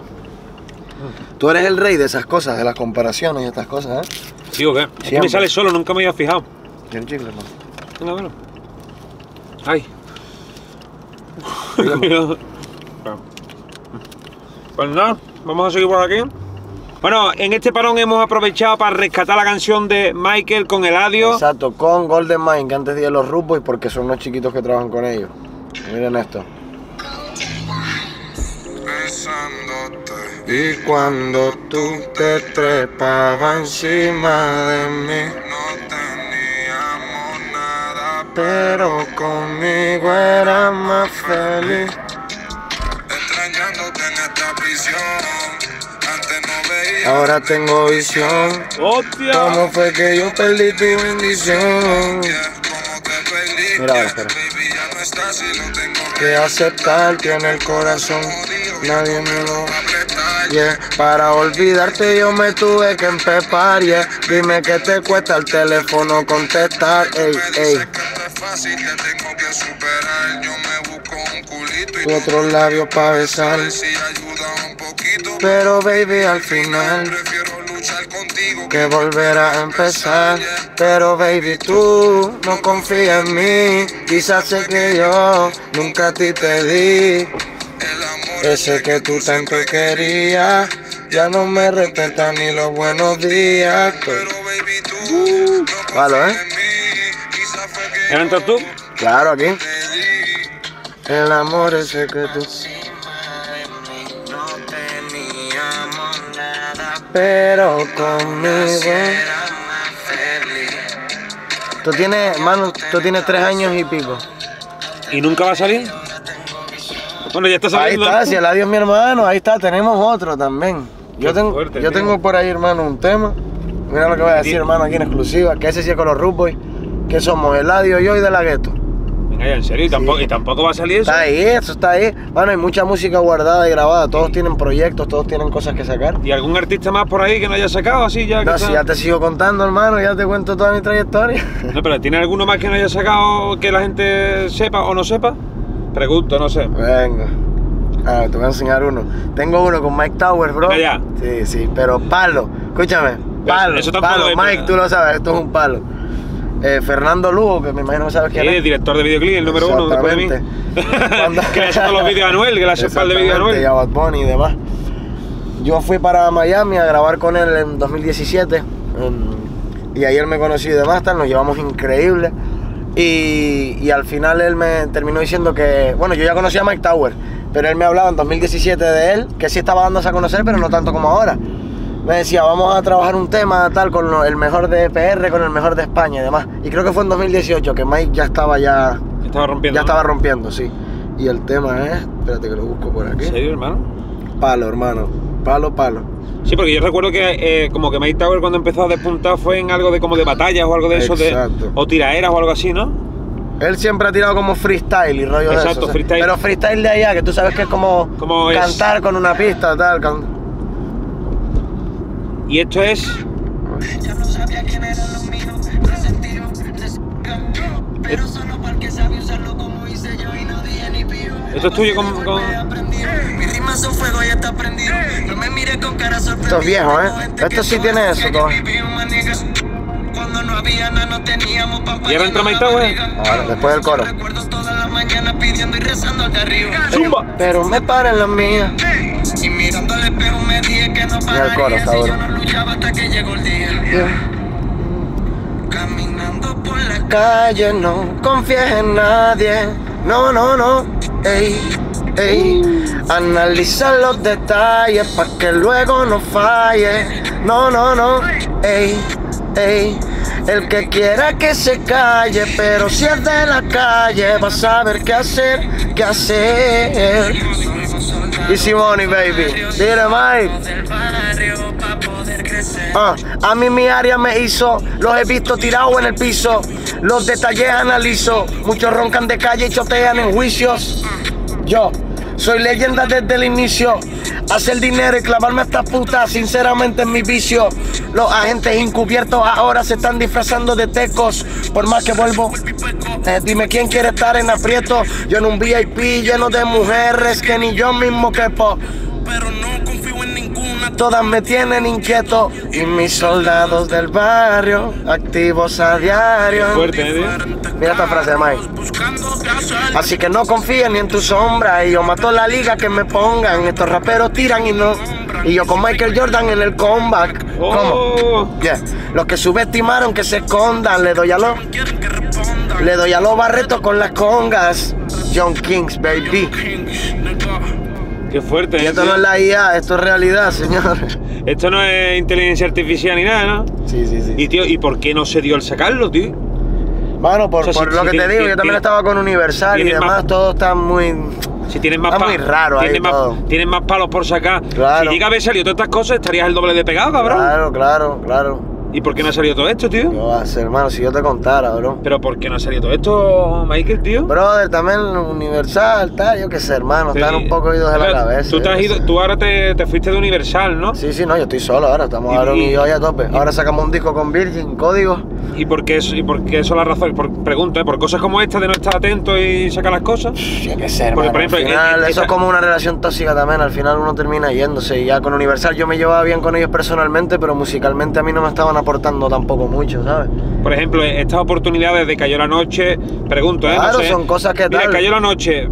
Tú eres el rey de esas cosas, de las comparaciones y estas cosas, ¿eh? ¿Sí o qué? Es que me Siempre. sale solo, nunca me había fijado. Tiene chicle, hermano. Venga, bueno. Ay. Pues nada, vamos a seguir por aquí. Bueno, en este parón hemos aprovechado para rescatar la canción de Michael con Eladio. Exacto, con Golden Mine, que antes dije los rupos y porque son unos chiquitos que trabajan con ellos. Miren esto. Y cuando tú te trepabas encima de mí, No teníamos nada, pero conmigo era más feliz. extrañándote en esta prisión. Antes no veía. Ahora tengo visión. ¡Hostia! ¿Cómo fue que yo perdí tu bendición? Como te perdí. Mira, ahora, espera. Baby, ya no estás y lo tengo Que aceptarte en el corazón, nadie me lo... apretar. Yeah. Para olvidarte yo me tuve que empepar, yeah. Dime qué te cuesta el teléfono contestar, ey, Me ey. dices que esto es fácil, te tengo que superar. Yo me busco un culito y Tu otro labio pa' besar, si ayuda un poquito. pero baby al final Prefiero luchar contigo que volver a empezar. Pero baby tú no confías en mí, quizás sé que yo nunca a ti te di. el amor. Ese que tú tanto querías, ya no me respeta ni los buenos días. Pero baby, tú no Vale, confías ¿eh? en mí. Quizás fue que ¿Era entras tú? Claro, aquí. te di. El amor ese que tú... No teníamos nada, Pero conmigo... era más feliz. Tú tienes, Manu, tú tienes tres años y pico. ¿Y nunca va a salir? Bueno, ya está Ahí saliendo. está, si el adiós mi hermano, ahí está, tenemos otro también. Yo Qué tengo, fuerte, yo tío. tengo por ahí, hermano, un tema. Mira lo que voy a decir, Tío. hermano, aquí en exclusiva, que ese sí es con los Rude Boys, que somos Eladio, yo y De La Ghetto. Venga, ya, en serio, y tampoco, y tampoco va a salir eso. Está ahí, eso está ahí. Bueno, hay mucha música guardada y grabada, todos tienen proyectos, todos tienen cosas que sacar. ¿Y algún artista más por ahí que no haya sacado así ya? que No, está- si ya te sigo contando, hermano, ya te cuento toda mi trayectoria. No, pero ¿tiene alguno más que no haya sacado que la gente sepa o no sepa? Pregunto, no sé. Venga. Ah, te voy a enseñar uno. Tengo uno con Mike Towers, bro. Venga ya. Sí, sí, pero palo. Escúchame, palo, eso tampoco palo. es, Mike, pero- tú lo sabes, esto es un palo. Eh, Fernando Lugo, que me imagino que sabes Sí, quién el es. director de videoclip, el número uno, después de mí. Cuando- que le hace todos los vídeos a Anuel, que le hace un par de vídeos a Exactamente, y a Anuel. Bad Bunny y demás. Yo fui para Miami a grabar con él en dos mil diecisiete. um, y ayer me conocí y demás, tal, nos llevamos increíble. Y, y al final él me terminó diciendo que, bueno, yo ya conocía a Mike Tower, pero él me hablaba en dos mil diecisiete de él, que sí estaba dándose a conocer, pero no tanto como ahora. Me decía, vamos a trabajar un tema tal con lo- el mejor de P R, con el mejor de España y demás. Y creo que fue en dos mil dieciocho que Mike ya estaba ya, Estaba rompiendo. ya ¿no? estaba rompiendo, sí. Y el tema es, espérate que lo busco por aquí. ¿En serio, hermano? Palo, hermano, palo, palo. Sí, porque yo recuerdo que eh, como que Mike Tower cuando empezó a despuntar fue en algo de como de batallas o algo de eso, de, Exacto. o tiraeras o algo así, ¿no? Él siempre ha tirado como freestyle y rollo de Exacto, eso. o sea, freestyle. Pero freestyle de allá, que tú sabes que es como, Como es- cantar con una pista, tal. can- Y esto es... Ya no sabía quién eran los míos, resentido, descargado, pero solo porque sabía usarlo como hice yo y no dije ni pío. Esto es tuyo con... con... Mis rimas son fuego y está prendido. No me mires con cara sorprendida. Esto es viejo, ¿eh? Esto sí tiene eso, todo. Cuando no había nada, no teníamos papá. ¿Y ahora entra Mike Tower? Ahora, después del coro. Recuerdo todas las mañanas pidiendo y rezando al de arriba. ¡Zumba! Pero me paran las mías. Y mirando al espejo me dije que no Mira el coro, pararía está si yo bueno. no luchaba hasta que llegó el día. Caminando por la Calle, no confíes en nadie. No, no, no. Ey, ey. Analiza los detalles pa' que luego no falle. No, no, no. Ey, ey. El que quiera que se calle, pero si es de la calle, va a saber qué hacer, qué hacer. Y Simone, baby. Dile, Mike. del barrio pa' poder crecer. Ah, a mí mi área me hizo, los he visto tirados en el piso, los detalles analizo, muchos roncan de calle y chotean en juicios. Yo soy leyenda desde el inicio, hacer dinero y clavarme a estas putas, sinceramente es mi vicio. Los agentes encubiertos ahora se están disfrazando de tecos, por más que vuelvo. Eh, dime quién quiere estar en aprieto, yo en un V I P lleno de mujeres que ni yo mismo quepo. Pero no confío en ninguna. Todas me tienen inquieto y mis soldados del barrio activos a diario. Fuerte, ¿eh, tío? Mira esta frase de Mike. Buscando casual. Así que no confíen ni en tu sombra y yo mato la liga que me pongan. Estos raperos tiran y no. Y yo con Michael Jordan en el comeback. ¿Cómo? Oh. Yeah. Los que subestimaron que se escondan. Le doy a los, Quieren que responda. le doy a los barretos con las congas. John Kings, baby. Qué fuerte, Y ¿eh, esto tío? no es la I A, esto es realidad, señores. Esto no es inteligencia artificial ni nada, ¿no? Sí, sí, sí. Y tío, ¿y por qué no se dio el sacarlo, tío? Mano, por, O sea, por si- lo si que te tiene- digo, yo tiene- también estaba con Universal y tiene demás, más- todo está muy... Si tienes más Está pa- muy raro ahí tienes más, todo. tienes más palos por sacar. Claro. Si llega a haber salido todas estas cosas, estarías el doble de pegado, cabrón. Claro, claro, claro. ¿Y por qué no ha salido todo esto, tío? ¿Qué va a hacer, hermano? Si yo te contara, bro. Pero ¿por qué no ha salido todo esto, Michael, tío? Brother, también Universal, tal, yo qué sé, hermano, Sí. están un poco idos de la Pero cabeza. Tú, te has yo qué ido, sé. tú ahora te, te fuiste de Universal, ¿no? Sí, sí, no, yo estoy solo ahora, estamos Y- Aaron y, y- yo ya a tope. Ahora sacamos un disco con Virgin, código. ¿Y por qué, es- y por qué son las razones? Por, pregunto, ¿eh? ¿Por cosas como esta de no estar atento y sacar las cosas? Yo qué sé, Porque, hermano. por ejemplo, al final, en- en- eso esta- es como una relación tóxica también. Al final uno termina yéndose. Y ya con Universal yo me llevaba bien con ellos personalmente, pero musicalmente a mí no me estaban aportando tampoco mucho, ¿sabes? Por ejemplo, estas oportunidades de Cayó la Noche, pregunto, ¿eh? No Claro, sé. son cosas que Mira, tal. Cayó la Noche,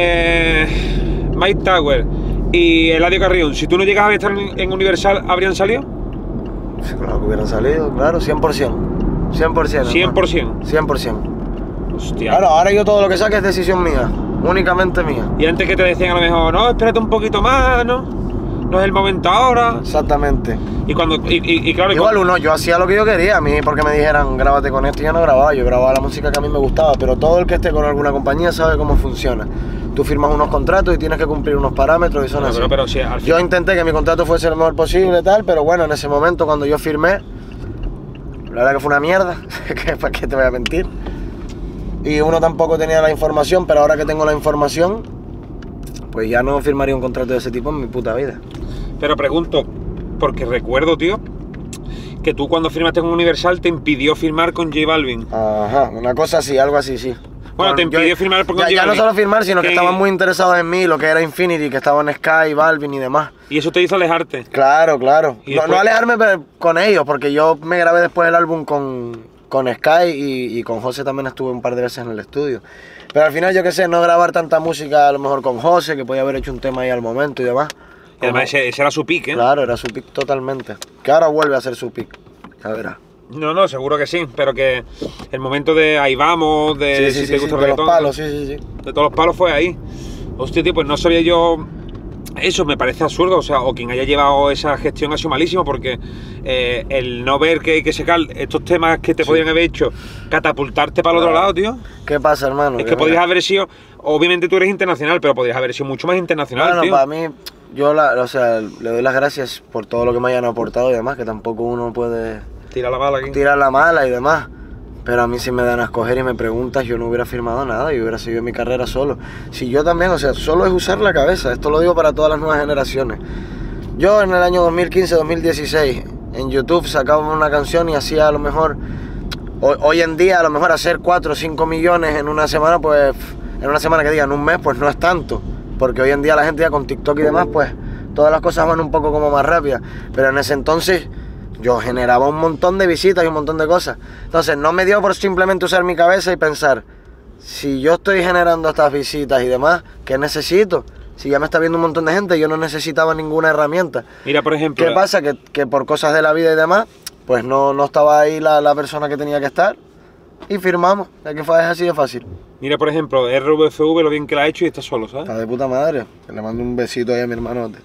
eh, Mike Tower y Eladio Carrión, si tú no llegabas a estar en, en Universal, ¿habrían salido? Sí, claro que hubieran salido, claro, cien por ciento. cien por ciento. cien por ciento. hermano. cien por ciento. Hostia. Claro, ahora yo todo lo que saque es decisión mía, únicamente mía. Y antes que te decían a lo mejor, no, espérate un poquito más, ¿no? No es el momento ahora. Exactamente. Y cuando. Y, y- y claro, y Igual cuando- uno, yo hacía lo que yo quería, a mí porque me dijeran grábate con esto, yo no grababa, yo grababa la música que a mí me gustaba, pero todo el que esté con alguna compañía sabe cómo funciona. tú firmas unos contratos y tienes que cumplir unos parámetros y son Pero, así. pero, pero sí, al Yo fin- intenté que mi contrato fuese lo mejor posible y tal, pero bueno, en ese momento cuando yo firmé, la verdad que fue una mierda, que para qué te voy a mentir. Y uno tampoco tenía la información, pero ahora que tengo la información, pues ya no firmaría un contrato de ese tipo en mi puta vida. Pero pregunto, porque recuerdo, tío, que tú cuando firmaste con Universal te impidió firmar con J Balvin. Ajá, una cosa así, algo así, sí. Bueno, te Con- yo- impidió firmar con ya, J ya no Balvin. solo firmar, sino que Que- estaban muy interesados en mí, lo que era Infinity, que estaban Sky, Balvin y demás. Y eso te hizo alejarte. Claro, claro. Y No, después- no alejarme pero con ellos, porque yo me grabé después el álbum con, con Sky y, y con José también estuve un par de veces en el estudio. Pero al final, yo qué sé, no grabar tanta música a lo mejor con José, que podía haber hecho un tema ahí al momento y demás. Y además ese, ese era su pick, ¿eh? Claro, era su pick totalmente. Que ahora vuelve a ser su pick. Ya verás. No, no, seguro que sí, pero que el momento de ahí vamos, de Sí, sí, si sí, te sí, gusta el de los reggaetón, palos, sí, sí, sí. de todos los palos fue ahí. Hostia, tío, pues no sabía yo. Eso me parece absurdo, o sea, o quien haya llevado esa gestión ha sido malísimo, porque eh, el no ver que hay que sacar estos temas que te Sí. podrían haber hecho catapultarte para el otro lado, tío. ¿Qué pasa, hermano? Es Que que podrías mira, haber sido, obviamente tú eres internacional, pero podrías haber sido mucho más internacional, Bueno, tío. para mí, yo la, o sea, le doy las gracias por todo lo que me hayan aportado y demás, que tampoco uno puede Tira la bala aquí. tirar la mala y demás. Pero a mí si me dan a escoger y me preguntas, yo no hubiera firmado nada, yo hubiera seguido mi carrera solo. Si yo también, o sea, solo es usar la cabeza, esto lo digo para todas las nuevas generaciones. Yo en el año dos mil quince dos mil dieciséis en YouTube sacaba una canción y hacía a lo mejor, hoy, hoy en día a lo mejor hacer cuatro o cinco millones en una semana, pues en una semana que digan un mes, pues no es tanto. Porque hoy en día la gente ya con TikTok y demás, pues todas las cosas van un poco como más rápidas. Pero en ese entonces yo generaba un montón de visitas y un montón de cosas. Entonces no me dio por simplemente usar mi cabeza y pensar, si yo estoy generando estas visitas y demás, ¿qué necesito? Si ya me está viendo un montón de gente, yo no necesitaba ninguna herramienta. Mira, por ejemplo, ¿Qué pasa? Que, que por cosas de la vida y demás, pues no, no estaba ahí la, la persona que tenía que estar y firmamos. Ya que fue así de fácil. mira, por ejemplo, R V F V, lo bien que la ha hecho y está solo, ¿sabes? Está de puta madre. Que le mando un besito ahí a mi hermanote.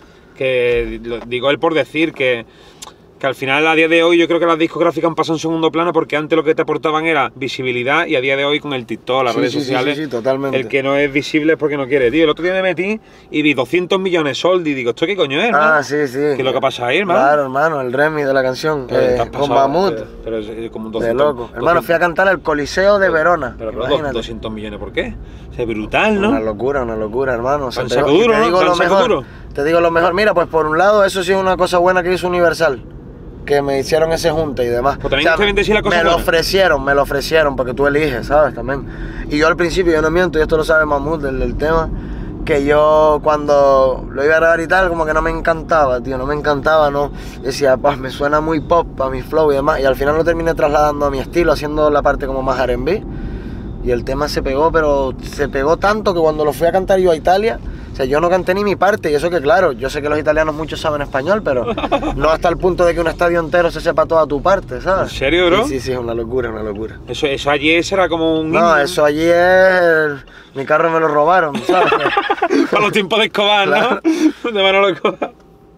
Que lo- digo él por decir que, que al final a día de hoy yo creo que las discográficas han pasado en segundo plano, porque antes lo que te aportaban era visibilidad, y a día de hoy con el TikTok, las Sí, redes sí, sí, sociales, sí, sí, totalmente. el que no es visible es porque no quiere. Tío, el otro día me metí y vi doscientos millones sold y digo, ¿esto qué coño es, hermano? Ah, sí, sí. ¿Qué es lo que pasa ahí, hermano? Claro, hermano, el remix de la canción. Pero te eh, has con pasado, Mamut. Pero, pero es, es como un De doscientos, loco. Hermano, doscientos fui a cantar al Coliseo de Verona. Pero, pero Imagínate. doscientos millones, ¿por qué? O sea, brutal, ¿no? Una locura, una locura, hermano. O sea, Tan te saco digo- duro, te ¿no? digo Tan lo saco mejor. duro. Te digo lo mejor. Mira, pues por un lado, eso sí es una cosa buena que hizo Universal. Que me hicieron ese junte y demás. Pues también está bien decir la cosa me lo buena. ofrecieron, me lo ofrecieron, porque tú eliges, ¿sabes? También. Y yo al principio, yo no miento, y esto lo sabe Mamut del, del tema, que yo cuando lo iba a grabar y tal, como que no me encantaba, tío, no me encantaba, no. Decía, pues me suena muy pop para mi flow y demás. Y al final lo terminé trasladando a mi estilo, haciendo la parte como más R and B. Y el tema se pegó, pero se pegó tanto que cuando lo fui a cantar yo a Italia, o sea, yo no canté ni mi parte. Y eso que, claro, yo sé que los italianos muchos saben español, pero no hasta el punto de que un estadio entero se sepa toda tu parte, ¿sabes? ¿En serio, bro? Sí, sí, sí, es una locura, una locura. Eso, eso allí será como un... No, himno. eso allí es... Mi carro me lo robaron, ¿sabes? Para los tiempos de Escobar, Claro. ¿no? De Manolo Escobar.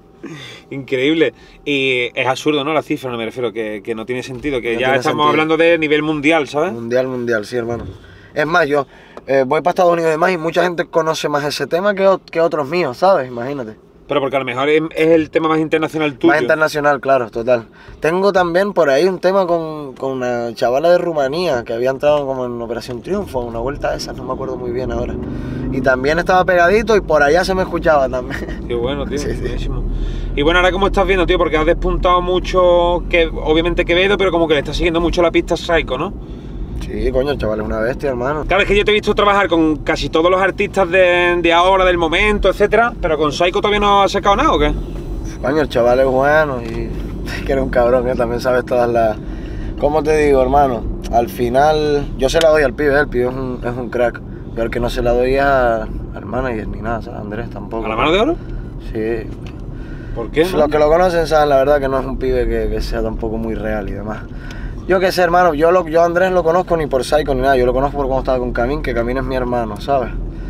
Increíble. Y es absurdo, ¿no? La cifra, no me refiero, que, que no tiene sentido, que No ya tiene estamos sentido. hablando de nivel mundial, ¿sabes? Mundial, mundial, sí, hermano. Es más, yo eh, voy para Estados Unidos y demás y mucha gente conoce más ese tema que, o- que otros míos, ¿sabes? Imagínate. Pero porque a lo mejor es, es el tema más internacional tuyo. Más internacional, claro, total. Tengo también por ahí un tema con, con una chavala de Rumanía que había entrado como en Operación Triunfo, una vuelta de esas, no me acuerdo muy bien ahora. Y también estaba pegadito y por allá se me escuchaba también. Qué bueno, tío. Sí, sí. Buenísimo. Y bueno, ahora cómo estás viendo, tío, porque has despuntado mucho, que obviamente Quevedo, pero como que le está siguiendo mucho la pista Psycho, ¿no? Sí, coño, el chaval es una bestia, hermano. Claro, es que yo te he visto trabajar con casi todos los artistas de, de ahora, del momento, etcétera, pero con Psycho todavía no has sacado nada, ¿o qué? Coño, el chaval es bueno y que era un cabrón, ¿eh? También sabes todas las... ¿Cómo te digo, hermano? Al final, yo se la doy al pibe, ¿eh? El pibe es un, es un crack. Pero el que no se la doy a, al manager ni nada, ¿sabes? Andrés tampoco. ¿A la mano de oro? Sí. ¿Por qué? no? Los que lo conocen saben la verdad que no es un pibe que, que sea tampoco muy real y demás. Yo qué sé, hermano, yo, lo, yo a Andrés lo conozco ni por Psycho ni nada, yo lo conozco por cuando estaba con Camín, que Camín es mi hermano, ¿sabes?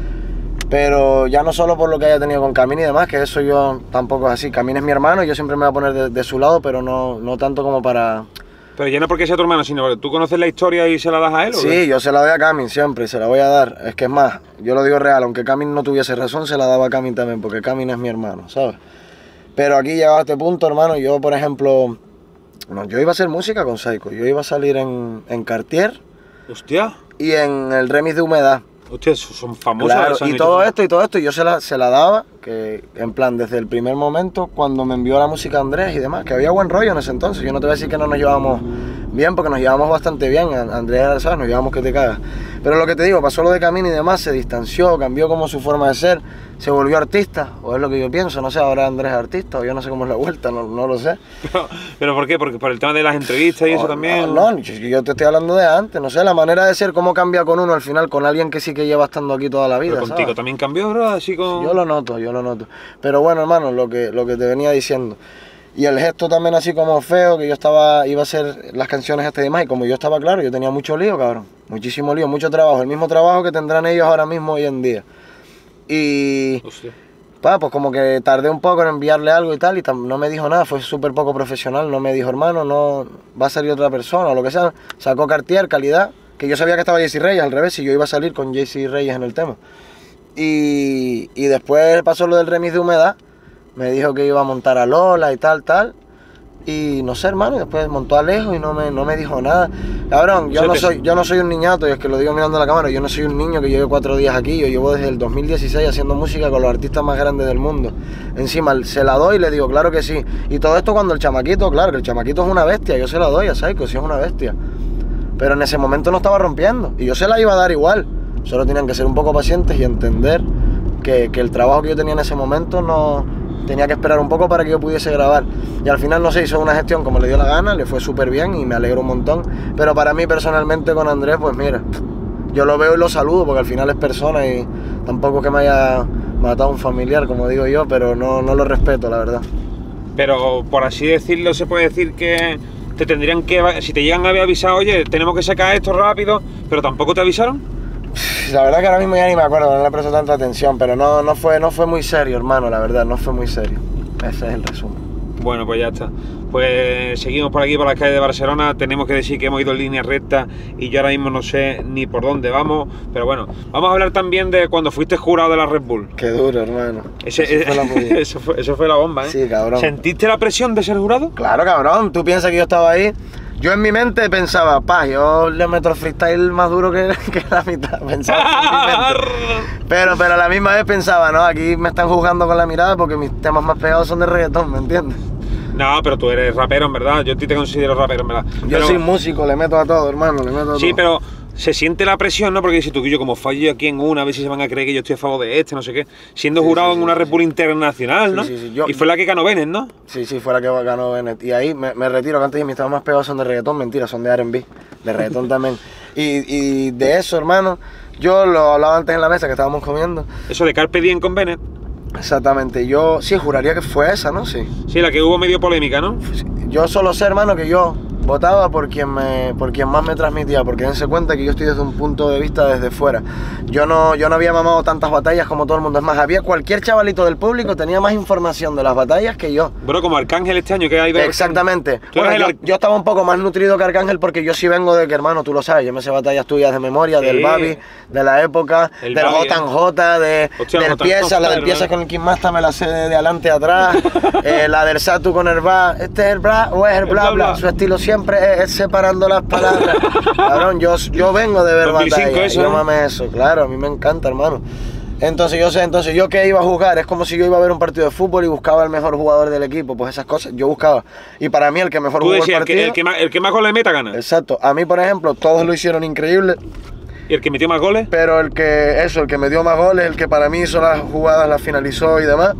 Pero ya no solo por lo que haya tenido con Camín y demás, que eso yo tampoco es así. Camín es mi hermano y yo siempre me voy a poner de, de su lado, pero no, no tanto como para Pero ya no porque sea tu hermano, sino porque tú conoces la historia y se la das a él, ¿o Sí, qué? yo se la doy a Camin siempre y se la voy a dar. Es que es más, yo lo digo real, aunque Camin no tuviese razón, se la daba a Camin también, porque Camin es mi hermano, ¿sabes? Pero aquí llegado a este punto, hermano, yo, por ejemplo, no, yo iba a hacer música con Saiko, yo iba a salir en, en Cartier Hostia, y en el remix de Humedad. hostia, son famosos. Claro, esos y hechos. todo esto y todo esto yo se la, se la daba, que en plan desde el primer momento cuando me envió la música Andrés y demás, que había buen rollo en ese entonces. Yo no te voy a decir que no nos llevábamos bien, porque nos llevábamos bastante bien. Andrés, ¿sabes? Nos llevábamos que te cagas. Pero lo que te digo, pasó lo de Camino y demás, se distanció, cambió como su forma de ser, se volvió artista, o es lo que yo pienso, no sé, ahora Andrés es artista, o yo no sé cómo es la vuelta, no, no lo sé. Pero, ¿pero por qué? Porque por el tema de las entrevistas y eso No, también. No, no, yo, yo te estoy hablando de antes, no sé, la manera de ser, cómo cambia con uno al final, con alguien que sí que lleva estando aquí toda la vida. Pero contigo ¿sabes? también cambió, bro, así con... Yo lo noto, yo lo noto. Pero bueno, hermano, lo que, lo que te venía diciendo. Y el gesto también así como feo, que yo estaba, iba a hacer las canciones este y demás, y como yo estaba claro, yo tenía mucho lío, cabrón. Muchísimo lío, mucho trabajo, el mismo trabajo que tendrán ellos ahora mismo hoy en día. Y... Hostia. Pa, pues como que tardé un poco en enviarle algo y tal, y tam- no me dijo nada, fue súper poco profesional, no me dijo, hermano, no va a salir otra persona o lo que sea. Sacó Cartier, calidad, que yo sabía que estaba Jesse Reyes, al revés, y yo iba a salir con Jesse Reyes en el tema. Y, y después pasó lo del remix de Humedad, me dijo que iba a montar a Lola y tal, tal. Y no sé, hermano, y después montó a Alejo y no me, no me dijo nada. Cabrón, yo Se no, te- soy, yo no soy un niñato, y es que lo digo mirando la cámara, yo no soy un niño que lleve cuatro días aquí, yo llevo desde el dos mil dieciséis haciendo música con los artistas más grandes del mundo. Encima, se la doy y le digo, claro que sí. Y todo esto cuando el chamaquito, claro, que el chamaquito es una bestia, yo se la doy a Saiko, sí es una bestia. Pero en ese momento no estaba rompiendo, y yo se la iba a dar igual. Solo tenían que ser un poco pacientes y entender que, que el trabajo que yo tenía en ese momento no... Tenía que esperar un poco para que yo pudiese grabar. Y al final no se hizo una gestión como le dio la gana, le fue súper bien y me alegro un montón. Pero para mí personalmente con Andrés, pues mira, yo lo veo y lo saludo porque al final es persona y tampoco que me haya matado un familiar, como digo yo, pero no, no lo respeto, la verdad. Pero por así decirlo, se puede decir que te tendrían que... Si te llegan a haber avisado, oye, tenemos que sacar esto rápido, pero tampoco te avisaron. La verdad que ahora mismo ya ni me acuerdo, no le presto tanta atención, pero no, no, fue, no fue muy serio, hermano, la verdad, no fue muy serio. Ese es el resumen. Bueno, pues ya está. Pues seguimos por aquí, por las calles de Barcelona. Tenemos que decir que hemos ido en línea recta y yo ahora mismo no sé ni por dónde vamos. Pero bueno, vamos a hablar también de cuando fuiste jurado de la Red Bull. Qué duro, hermano. Ese, Eso fue la movida. eso, fue, eso fue la bomba, ¿eh? Sí, cabrón. ¿Sentiste la presión de ser jurado? Claro, cabrón, tú piensas que yo estaba ahí. Yo en mi mente pensaba, pa, yo le meto el freestyle más duro que, que la mitad. Pensaba en mi mente. Pero, pero a la misma vez pensaba, no, aquí me están juzgando con la mirada porque mis temas más pegados son de reggaetón, ¿me entiendes? No, pero tú eres rapero, en verdad. Yo a ti te considero rapero, en verdad. Yo Pero- soy músico, le meto a todo, hermano, le meto a Sí, todo. pero se siente la presión, ¿no? Porque dices tú, que yo como fallo aquí en una, a ver si se van a creer que yo estoy a favor de este, no sé qué. Siendo Sí, jurado sí, en sí, una sí, Red Bull internacional, Sí, ¿no? sí, sí, yo- Y fue la que ganó Bennett, ¿no? Sí, sí, fue la que ganó Bennett. Y ahí me, me retiro, que antes dije, mis temas más pegados son de reggaetón, mentira, son de R and B, de reggaetón también. Y, y de eso, hermano, yo lo hablaba antes en la mesa que estábamos comiendo. Eso de Carpe Diem con Bennett. Exactamente, yo sí juraría que fue esa, ¿no? Sí. Sí, la que hubo medio polémica, ¿no? Yo solo sé, hermano, que yo votaba por quien, me, por quien más me transmitía, porque dense cuenta que yo estoy desde un punto de vista desde fuera. Yo no, yo no había mamado tantas batallas como todo el mundo. Es más, había cualquier chavalito del público tenía más información de las batallas que yo. Bro, como Arcángel este año que ha ido... Exactamente. Tú Bueno, eres yo, el- yo estaba un poco más nutrido que Arcángel porque yo sí vengo de que, hermano, tú lo sabes, yo me sé batallas tuyas de memoria, Sí. del Babi, de la época, El del Babi, J and J, de, Hostia, del J and pieza, J, la del hermano. pieza con el King Master me la sé de, de adelante a atrás, eh, la del Satu con el Bra, este es el Bra o es el El bla bla, bla, bla. su estilo siempre es, es separando las palabras. Cabrón, yo, yo vengo de ver dos mil cinco batallas, eso, yo ¿no? mame eso, claro, a mí me encanta, hermano. Entonces yo sé, entonces yo que iba a jugar, es como si yo iba a ver un partido de fútbol y buscaba el mejor jugador del equipo, pues esas cosas yo buscaba. Y para mí el que mejor Tú jugó el decías, el partido... que, el, que más, el que más goles meta gana. Exacto, a mí por ejemplo, todos lo hicieron increíble, Y el que metió más goles... pero el que, eso, el que me dio más goles, el que para mí hizo las jugadas, las finalizó y demás,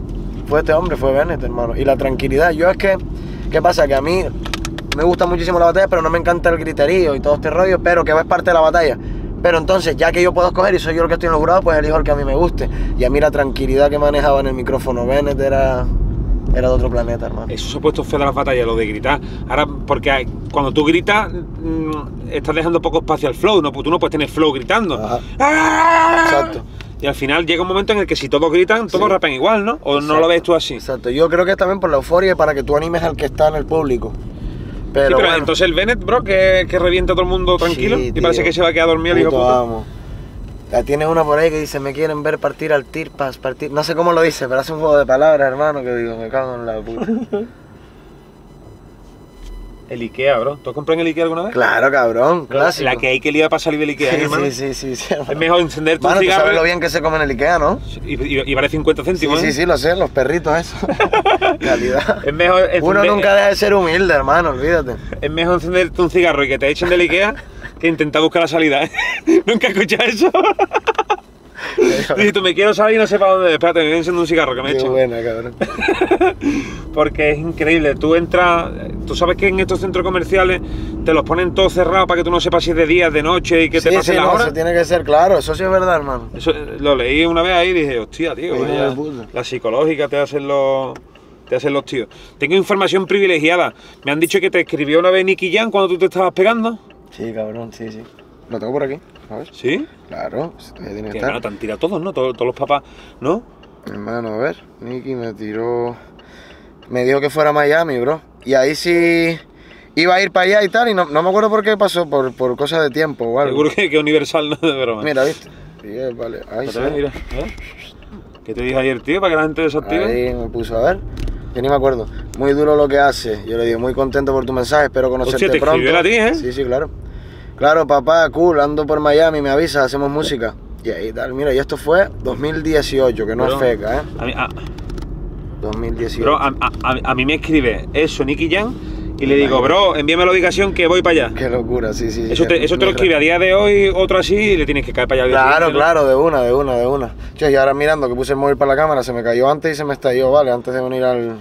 fue este hombre, fue Bennett, hermano. Y la tranquilidad, yo es que, ¿qué pasa? Que a mí me gusta muchísimo la batalla, pero no me encanta el griterío y todo este rollo, pero que es parte de la batalla. Pero entonces, ya que yo puedo escoger y soy yo el que estoy en el jurado, pues elijo el que a mí me guste. Y a mí la tranquilidad que manejaba en el micrófono Bennett era, era de otro planeta, hermano. Eso se ha puesto feo de las batallas, lo de gritar. Ahora, porque hay- cuando tú gritas, mm, estás dejando poco espacio al flow, ¿no? Tú no puedes tener flow gritando. Ajá. ¡Ah! Exacto. Y al final llega un momento en el que si todos gritan, todos Sí. rapan igual, ¿no? ¿O no Exacto. lo ves tú así? Exacto, yo creo que es también por la euforia y para que tú animes al que está en el público. Pero, sí, pero bueno, entonces el Bennett, bro, que, que revienta a todo el mundo tranquilo sí, y tío, parece que se va a quedar dormido el hijo puto puta. amo. Ya tienes una por ahí que dice, me quieren ver partir al tirpas, partir... No sé cómo lo dice, pero hace un juego de palabras, hermano, que digo, me cago en la puta. El Ikea, bro. ¿Tú has comprado en el Ikea alguna vez? Claro, cabrón, clásico. La que hay que liar para salir del Ikea, Sí, hermano. sí, sí, sí, sí, Es mejor encenderte Mano, un tú sabes cigarro lo bien que se come en el Ikea, ¿no? y, y, y vale cincuenta Sí, céntimos, sí, ¿eh? sí, lo sé, los perritos, eso. Calidad. Es mejor, Uno encender- nunca deja de ser humilde, hermano, olvídate. es mejor encenderte un cigarro y que te echen del Ikea que intentar buscar la salida, ¿eh? ¿Nunca has escuchado eso? Dices tú, me quiero salir y no sé para dónde. Espérate, me voy a encender un cigarro que me Qué echen. buena, cabrón. Porque es increíble. Tú entras, tú sabes que en estos centros comerciales te los ponen todos cerrados para que tú no sepas si es de día, de noche y que te Sí, pasen sí, las no, horas. eso tiene que ser claro, eso sí es verdad, hermano. Eso eh, lo leí una vez ahí y dije, hostia, tío, Hijo vaya, de puta. la psicológica te hacen los, te hacen los tíos. Tengo información privilegiada. Me han dicho que te escribió una vez Nicky Jam cuando tú te estabas pegando. Sí, cabrón, sí, sí. Lo tengo por aquí, ¿sabes? ¿Sí? Claro, eso todavía tiene que Que estar. hermano, te han tirado todos, ¿no? Todos, todos los papás, ¿no? Hermano, a ver, Nicky me tiró... Me dijo que fuera a Miami, bro. Y ahí sí iba a ir para allá y tal, y no, no me acuerdo por qué pasó, por, por cosas de tiempo o algo. Seguro que, que Universal no es de broma. Mira, ¿viste? Sí, vale, ahí Otra sí. vez, mira, ¿eh? ¿Qué te dije ayer, tío, para que la gente desactive? Ahí me puso a ver. Yo ni me acuerdo. Muy duro lo que hace. Yo le digo, muy contento por tu mensaje, espero conocerte Hostia, te pronto. escribió a ti, ¿eh? Sí, sí, claro. Claro, papá, cool, ando por Miami, me avisas, hacemos música. Y ahí tal, mira, y esto fue dos mil dieciocho, que no Bro, es feca, ¿eh? A mí, a, dos mil dieciocho. bro, a, a- a- a mí me escribe eso, Nicky Jam, y le digo, bro, envíame la ubicación que voy para allá. Qué locura, sí, sí. Eso te, eso te lo escribe a día de hoy, otro así, y le tienes que caer para allá. al día Claro, siguiente, ¿no? claro, de una, de una, de una. Che, y ahora mirando que puse el móvil para la cámara, se me cayó antes y se me estalló, vale, antes de venir al...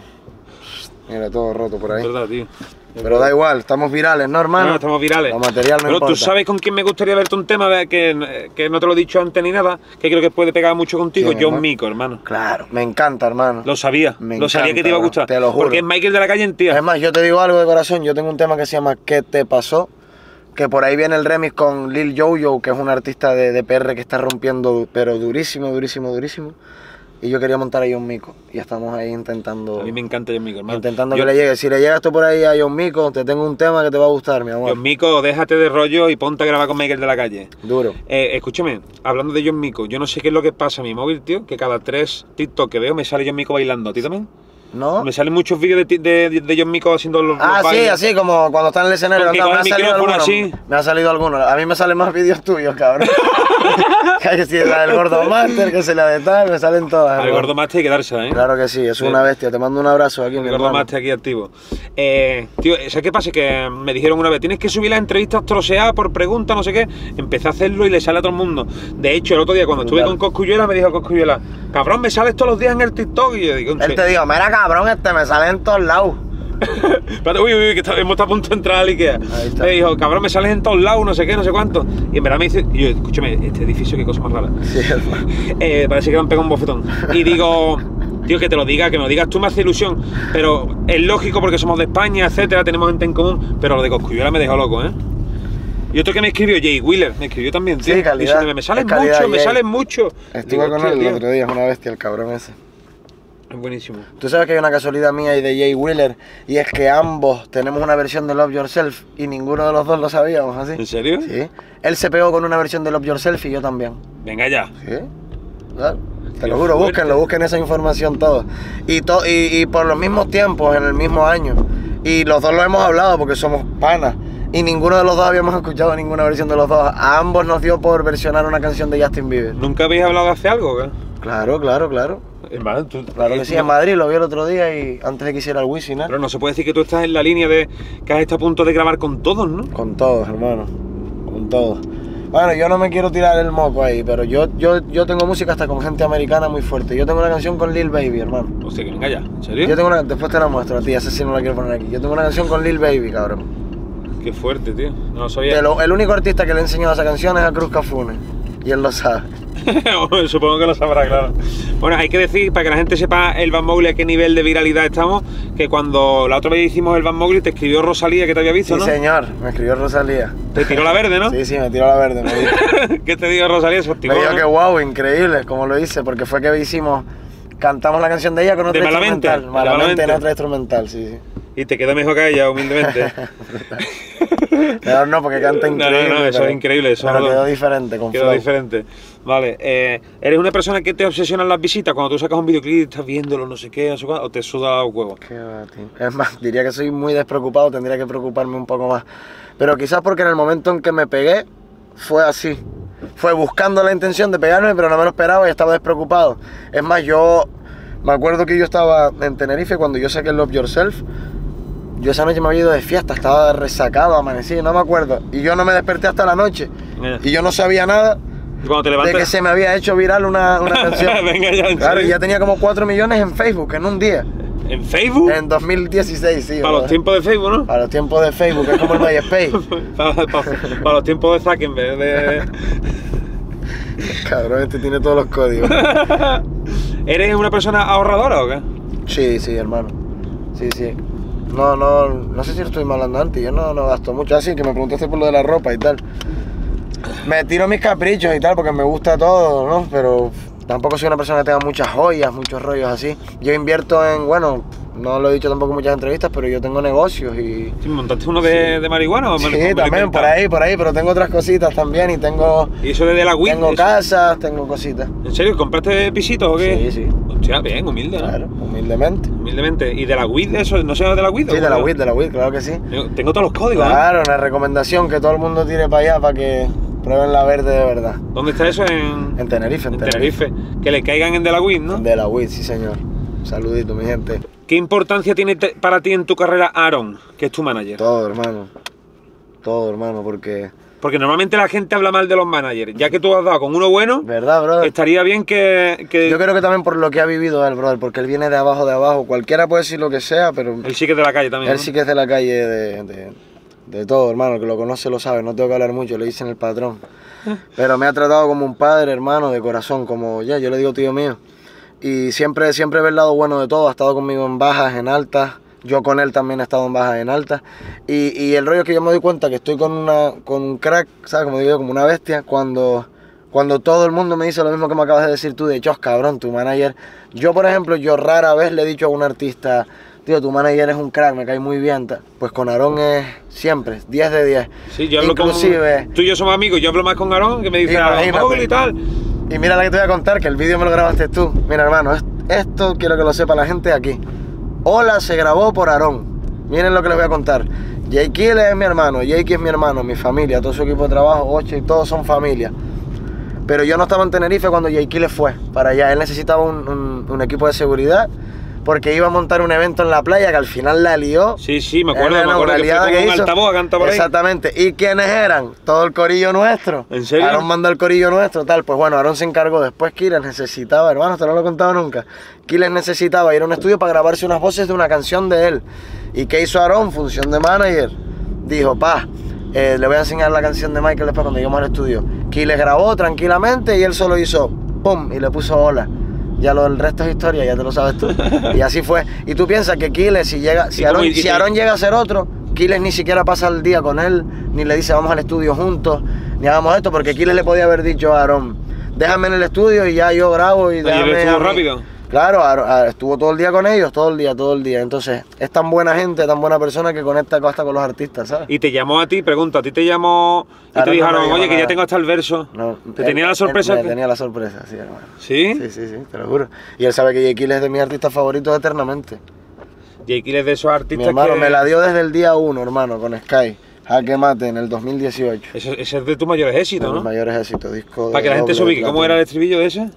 Mira, todo roto por ahí. Es verdad, tío. Pero da igual, estamos virales, ¿no, hermano? No, estamos virales. Lo material no Pero importa. tú sabes con quién me gustaría verte un tema de que, que no te lo he dicho antes ni nada, que creo que puede pegar mucho contigo, ¿Quién, John hermano? Mico, hermano. Claro, me encanta, hermano. Lo sabía, Me lo sabía encanta, que te iba a bro, gustar. te lo juro. Porque es Michael de la calle en tía. Es más, yo te digo algo de corazón, yo tengo un tema que se llama ¿Qué te pasó? Que por ahí viene el remix con Lil Jojo, que es un artista de, de P R que está rompiendo, pero durísimo, durísimo, durísimo. Y yo quería montar a John Mico. Y estamos ahí intentando... A mí me encanta John Mico, hermano. Intentando Yo- que le llegue. Si le llega esto por ahí a John Mico, te tengo un tema que te va a gustar, mi amor. John Mico, déjate de rollo y ponte a grabar con Michael de la calle. Duro. Eh, escúchame, hablando de John Mico, yo no sé qué es lo que pasa en mi móvil, tío, que cada tres TikTok que veo me sale John Mico bailando. ¿A ti también? ¿No? Me salen muchos vídeos de, de, de John Mico haciendo los, Ah, los sí, bailes. así como cuando está en el escenario. Con que anda, me, coge ha el salido micrófono alguno, así. me ha salido alguno. A mí me salen más vídeos tuyos, cabrón. Que si la del Gordo Master, que se la de tal, me salen todas. Al hermano. Gordo Master hay que dársela, ¿eh? Claro que sí, es Sí. una bestia. Te mando un abrazo aquí, El mi Gordo hermano. Master aquí activo. Eh, tío, ¿sabes qué pasa? Que me dijeron una vez, tienes que subir las entrevistas troceadas por pregunta, no sé qué. Empecé a hacerlo y le sale a todo el mundo. De hecho, el otro día cuando estuve Brutal. con Cosculluela me dijo Cosculluela, cabrón, me sales todos los días en el TikTok. Y yo digo, Él te dijo, mira cabrón, este me sale en todos lados. espérate, uy, uy, uy, que está- hemos estado a punto de entrar al Ikea. Ahí está. Me dijo, cabrón, me sales en todos lados, no sé qué, no sé cuánto. Y en verdad me dice, y yo, escúchame, este edificio, qué cosa más rara. Sí, hermano. Eh, parece que me han pegado un bofetón. Y digo, tío, que te lo diga, que me lo digas tú me hace ilusión. Pero es lógico porque somos de España, etcétera, tenemos gente en común. Pero lo de Cosculluela me dejó loco, ¿eh? Y otro que me escribió, Jay Wheeler, me escribió también, tío. Sí, calidad. Diciéndome, me salen Es calidad, mucho, me Jay. salen mucho. Estuve Digo, con hostia, él el tío, otro día, es una bestia el cabrón ese. Es buenísimo. Tú sabes que hay una casualidad mía y de Jay Wheeler, y es que ambos tenemos una versión de Love Yourself y ninguno de los dos lo sabíamos, ¿así? ¿En serio? Sí. Él se pegó con una versión de Love Yourself y yo también. Venga ya. ¿Sí? Claro. Te Qué lo juro, fuerte. búsquenlo, busquen esa información todos. Y, to- y, y por los mismos tiempos, en el mismo año. Y los dos lo hemos hablado porque somos panas. Y ninguno de los dos habíamos escuchado ninguna versión de los dos. A ambos nos dio por versionar una canción de Justin Bieber. ¿Nunca habéis hablado de hacer algo, qué? Claro, claro, claro. Hermano, tú- Claro que sí, no- en Madrid lo vi el otro día y antes de que hiciera el Wisin, ¿eh? Pero no se puede decir que tú estás en la línea de que has estado a punto de grabar con todos, ¿no? Con todos, hermano. Con todos. Bueno, yo no me quiero tirar el moco ahí, pero yo, yo, yo tengo música hasta con gente americana muy fuerte. Yo tengo una canción con Lil Baby, hermano. Hostia, que venga ya, ¿en serio? Yo tengo una, después te la muestro a ti, esa sí no la quiero poner aquí. Yo tengo una canción con Lil Baby, cabrón. Qué fuerte, tío. No lo sabía. De lo- el único artista que le he enseñado esa canción es a Cruz Cafune. Y él lo sabe. Supongo que lo sabrá, claro. Bueno, hay que decir, para que la gente sepa el Van Mowgli a qué nivel de viralidad estamos, que cuando la otra vez hicimos el Van Mowgli te escribió Rosalía, que te había visto, Sí, ¿no? señor, me escribió Rosalía. Te tiró la verde, ¿no? Sí, sí, me tiró la verde. Me dijo, ¿Qué te digo, Rosalía? Se activó, me dijo ¿no? que wow, increíble, como lo hice, porque fue que hicimos, cantamos la canción de ella con otra ¿De Malamente? instrumental. ¿De Malamente en Malamente? otra instrumental, sí, sí. y te queda mejor que ella, humildemente. Pero no, porque canta increíble. No, no, no, eso pero, es increíble. Eso pero no, quedó diferente, con Quedó flow. diferente. Vale, eh, ¿eres una persona que te obsesionan las visitas? Cuando tú sacas un videoclip, estás viéndolo, no sé qué, no sé cuál, o te suda los huevos. Qué va, tío. Es más, diría que soy muy despreocupado, tendría que preocuparme un poco más. Pero quizás porque en el momento en que me pegué, fue así. Fue buscando la intención de pegarme, pero no me lo esperaba y estaba despreocupado. Es más, yo me acuerdo que yo estaba en Tenerife cuando yo saqué Love Yourself. Yo esa noche me había ido de fiesta, estaba resacado, amanecido, no me acuerdo. Y yo no me desperté hasta la noche. Mira. Y yo no sabía nada Y cuando te levantas... de que se me había hecho viral una, una canción. Venga ya, ¿en Claro, y serio? ya tenía como cuatro millones en Facebook en un día. ¿En Facebook? En dos mil dieciséis, sí. Para bro. los tiempos de Facebook, ¿no? Para los tiempos de Facebook, es como el MySpace. para, para- para los tiempos de Zuckerberg, de... Cabrón, este tiene todos los códigos. ¿Eres una persona ahorradora o qué? Sí, sí, hermano. Sí, sí. No, no, no sé si lo estoy hablando antes. Yo no, no gasto mucho. Así que me preguntaste por lo de la ropa y tal. Me tiro mis caprichos y tal porque me gusta todo, ¿no? Pero tampoco soy una persona que tenga muchas joyas, muchos rollos así. Yo invierto en, bueno, no lo he dicho tampoco en muchas entrevistas, pero yo tengo negocios y... Sí, ¿montaste uno de, de marihuana o me lo- me Sí, lo he también, por inventado? ahí, por ahí, pero tengo otras cositas también y tengo... ¿Y eso de, de la weed? Tengo eso? casas, tengo cositas. ¿En serio? ¿Compraste pisitos o qué? Sí, sí. Hostia, bien, humilde, ¿no? Claro, humildemente. Humildemente. ¿Y de la weed eso? ¿No se llama de la weed? Sí, o de la cómo? W I D, de la W I D, claro que sí. Tengo, tengo todos los códigos, ¿eh? Claro, una recomendación que todo el mundo tire para allá para que prueben la verde de verdad. ¿Dónde está eso? En, En Tenerife, en, en Tenerife. Que le caigan en de la weed, ¿no? De la W I D, sí señor. Saludito, mi gente. ¿Qué importancia tiene te- para ti en tu carrera Aaron, que es tu manager? Todo, hermano. Todo, hermano, porque... Porque normalmente la gente habla mal de los managers. Ya que tú has dado con uno bueno, ¿Verdad, brother? estaría bien que, que Yo creo que también por lo que ha vivido él, brother, porque él viene de abajo, de abajo. Cualquiera puede decir lo que sea, pero él sí que es de la calle también. él ¿no? sí que es de la calle, de, de, de todo, hermano. El que lo conoce lo sabe, no tengo que hablar mucho, le dicen el patrón. Pero me ha tratado como un padre, hermano, de corazón, como ya, yo le digo tío mío. Y siempre, siempre ve el lado bueno de todo, ha estado conmigo en bajas, en altas. Yo con él también he estado en bajas, en altas. Y, y el rollo es que yo me doy cuenta que estoy con, una, con un crack, ¿sabes? Como digo yo, como una bestia, cuando, cuando todo el mundo me dice lo mismo que me acabas de decir tú, de hecho, cabrón, tu manager. Yo, por ejemplo, yo rara vez le he dicho a un artista, tío, tu manager es un crack, me cae muy bien. ta- Pues con Aarón es siempre, diez de diez. Sí, yo hablo Inclusive, con... Tú y yo somos amigos, yo hablo más con Aaron, que me dice Imagínate. Aaron Mowgli y tal. y mira la que te voy a contar, que el vídeo me lo grabaste tú. Mira, hermano, es- esto quiero que lo sepa la gente aquí. Hola se grabó por Aarón. Miren lo que les voy a contar. Jay Kill es mi hermano, Jake es mi hermano, mi familia, todo su equipo de trabajo, Ocho y todos son familia. Pero yo no estaba en Tenerife cuando Jay Kill fue para allá. Él necesitaba un, un- un equipo de seguridad porque iba a montar un evento en la playa que al final la lió. Sí, sí, me acuerdo, Era me una acuerdo que fue liada con que un hizo. altavoz a cantar por ahí. Exactamente. ¿Y quiénes eran? Todo el corillo nuestro. ¿En serio? Aarón mandó el corillo nuestro, tal. Pues bueno, Aarón se encargó. Después Kiles necesitaba, hermano, esto no lo he contado nunca. Kiles necesitaba ir a un estudio para grabarse unas voces de una canción de él. ¿Y qué hizo Aarón? Función de manager. Dijo, pa, eh, le voy a enseñar la canción de Michael después cuando lleguemos al estudio. Kiles grabó tranquilamente y él solo hizo pum y le puso hola. Ya lo del resto es historia, ya te lo sabes tú. Y así fue. Y tú piensas que Kiles, si llega, si ¿Y cómo- Aarón, y- si y- Aarón llega a ser otro, Kiles ni siquiera pasa el día con él, ni le dice vamos al estudio juntos, ni hagamos esto, porque Kiles le podía haber dicho a Aarón, déjame en el estudio y ya yo grabo y ¿Y él déjame estuvo a mí". rápido? Claro, Aarón- Aarón estuvo todo el día con ellos, todo el día, todo el día. Entonces, es tan buena gente, tan buena persona que conecta hasta con los artistas, ¿sabes? Y te llamó a ti, pregunto, a ti te llamó y te Aaron no me dijeron, llamó oye, que nada. ya tengo hasta el verso. No, ¿Te él- tenía la él- sorpresa? Me que- tenía la sorpresa, sí, hermano. ¿Sí? Sí, sí, sí, te lo juro. Y él sabe que Jay Kill es de mis artistas favoritos eternamente. Jake es de esos Mi artistas hermano que... me la dio desde el día uno, hermano, con Sky. Jaque Mate en el dos mil dieciocho. Ese, ese es de tus mayores éxitos, Los ¿no? mayores éxitos, disco. Para que la gente se doble ubique. ¿Cómo platino. era el estribillo de ese?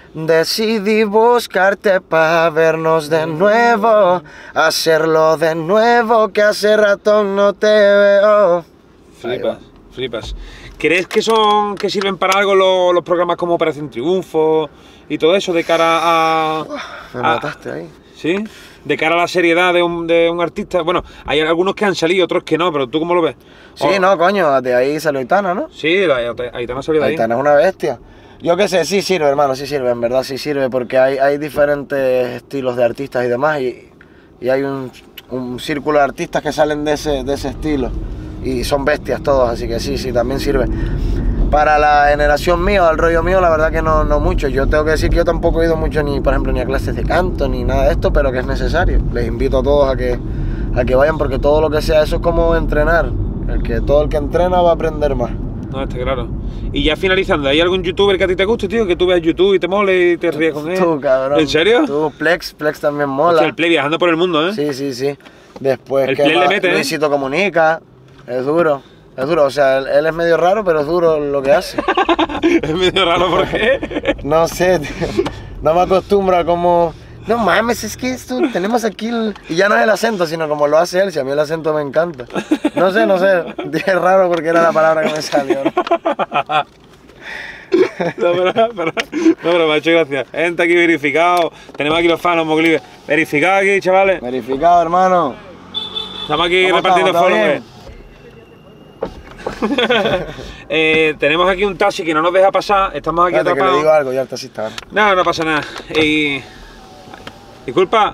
Decidí buscarte para vernos de nuevo, hacerlo de nuevo, que hace rato no te veo. Ahí Flipas, va. flipas. ¿Crees que son que sirven para algo los, los programas como Operación Triunfo y todo eso de cara a... Me a- mataste ahí. ¿Sí? De cara a la seriedad de un, de un artista. Bueno, hay algunos que han salido, otros que no, pero ¿tú cómo lo ves? Sí, O- no, coño, de ahí salió Aitana, ¿no? Sí, la- Aitana ha salido de ahí. Aitana es una bestia. Yo qué sé, sí sirve, hermano, sí sirve, en verdad sí sirve, porque hay, hay diferentes estilos de artistas y demás, y, y hay un, un círculo de artistas que salen de ese, de ese estilo, y son bestias todos, así que sí, sí, también sirve. Para la generación mía, al rollo mío, la verdad que no, no mucho. Yo tengo que decir que yo tampoco he ido mucho, ni por ejemplo, ni a clases de canto, ni nada de esto, pero que es necesario. Les invito a todos a que, a que vayan, porque todo lo que sea eso es como entrenar. El que, todo el que entrena va a aprender más. No, está claro. Y ya finalizando, ¿hay algún youtuber que a ti te guste, tío? Que tú veas YouTube y te mole y te ríes con él. Tú, cabrón. ¿En serio? Tú, Plex, Plex también mola. O sea, el Play viajando por el mundo, ¿eh? Sí, sí, sí. Después, El que Play le mete, ¿eh? Luisito Comunica, es duro. Es duro, o sea, él, él es medio raro, pero es duro lo que hace. Es medio raro, ¿por qué? No sé, tío. No me acostumbro a como... No mames, es que esto tenemos aquí el... Y ya no es el acento, sino como lo hace él, si a mí el acento me encanta. No sé, no sé, dije raro porque era la palabra que me salió, ¿no? No, pero, pero, no, pero me ha hecho gracia. Gente aquí verificado. Tenemos aquí los fans, Mowgli. Verificado aquí, chavales. Verificado, hermano. Estamos aquí ¿Cómo repartiendo estamos? ¿Todo followers. eh, tenemos aquí un taxi que no nos deja pasar. Estamos aquí Espérate, que le atrapados. digo algo ya el taxista. No, no pasa nada. Y... Disculpa.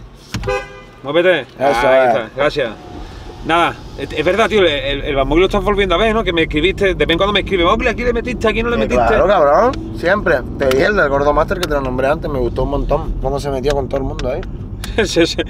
Muévete. Eso Ahí es. está, gracias. Nada, es, es verdad, tío, el, el Bad Mowgli lo estás volviendo a ver, ¿no? Que me escribiste, de vez en cuando me escribe, Mowgli, aquí le metiste, aquí no le Eh, metiste. Claro, cabrón, siempre. Te dije el del Gordo Master que te lo nombré antes, me gustó un montón. Cómo se metió con todo el mundo ahí. se, se,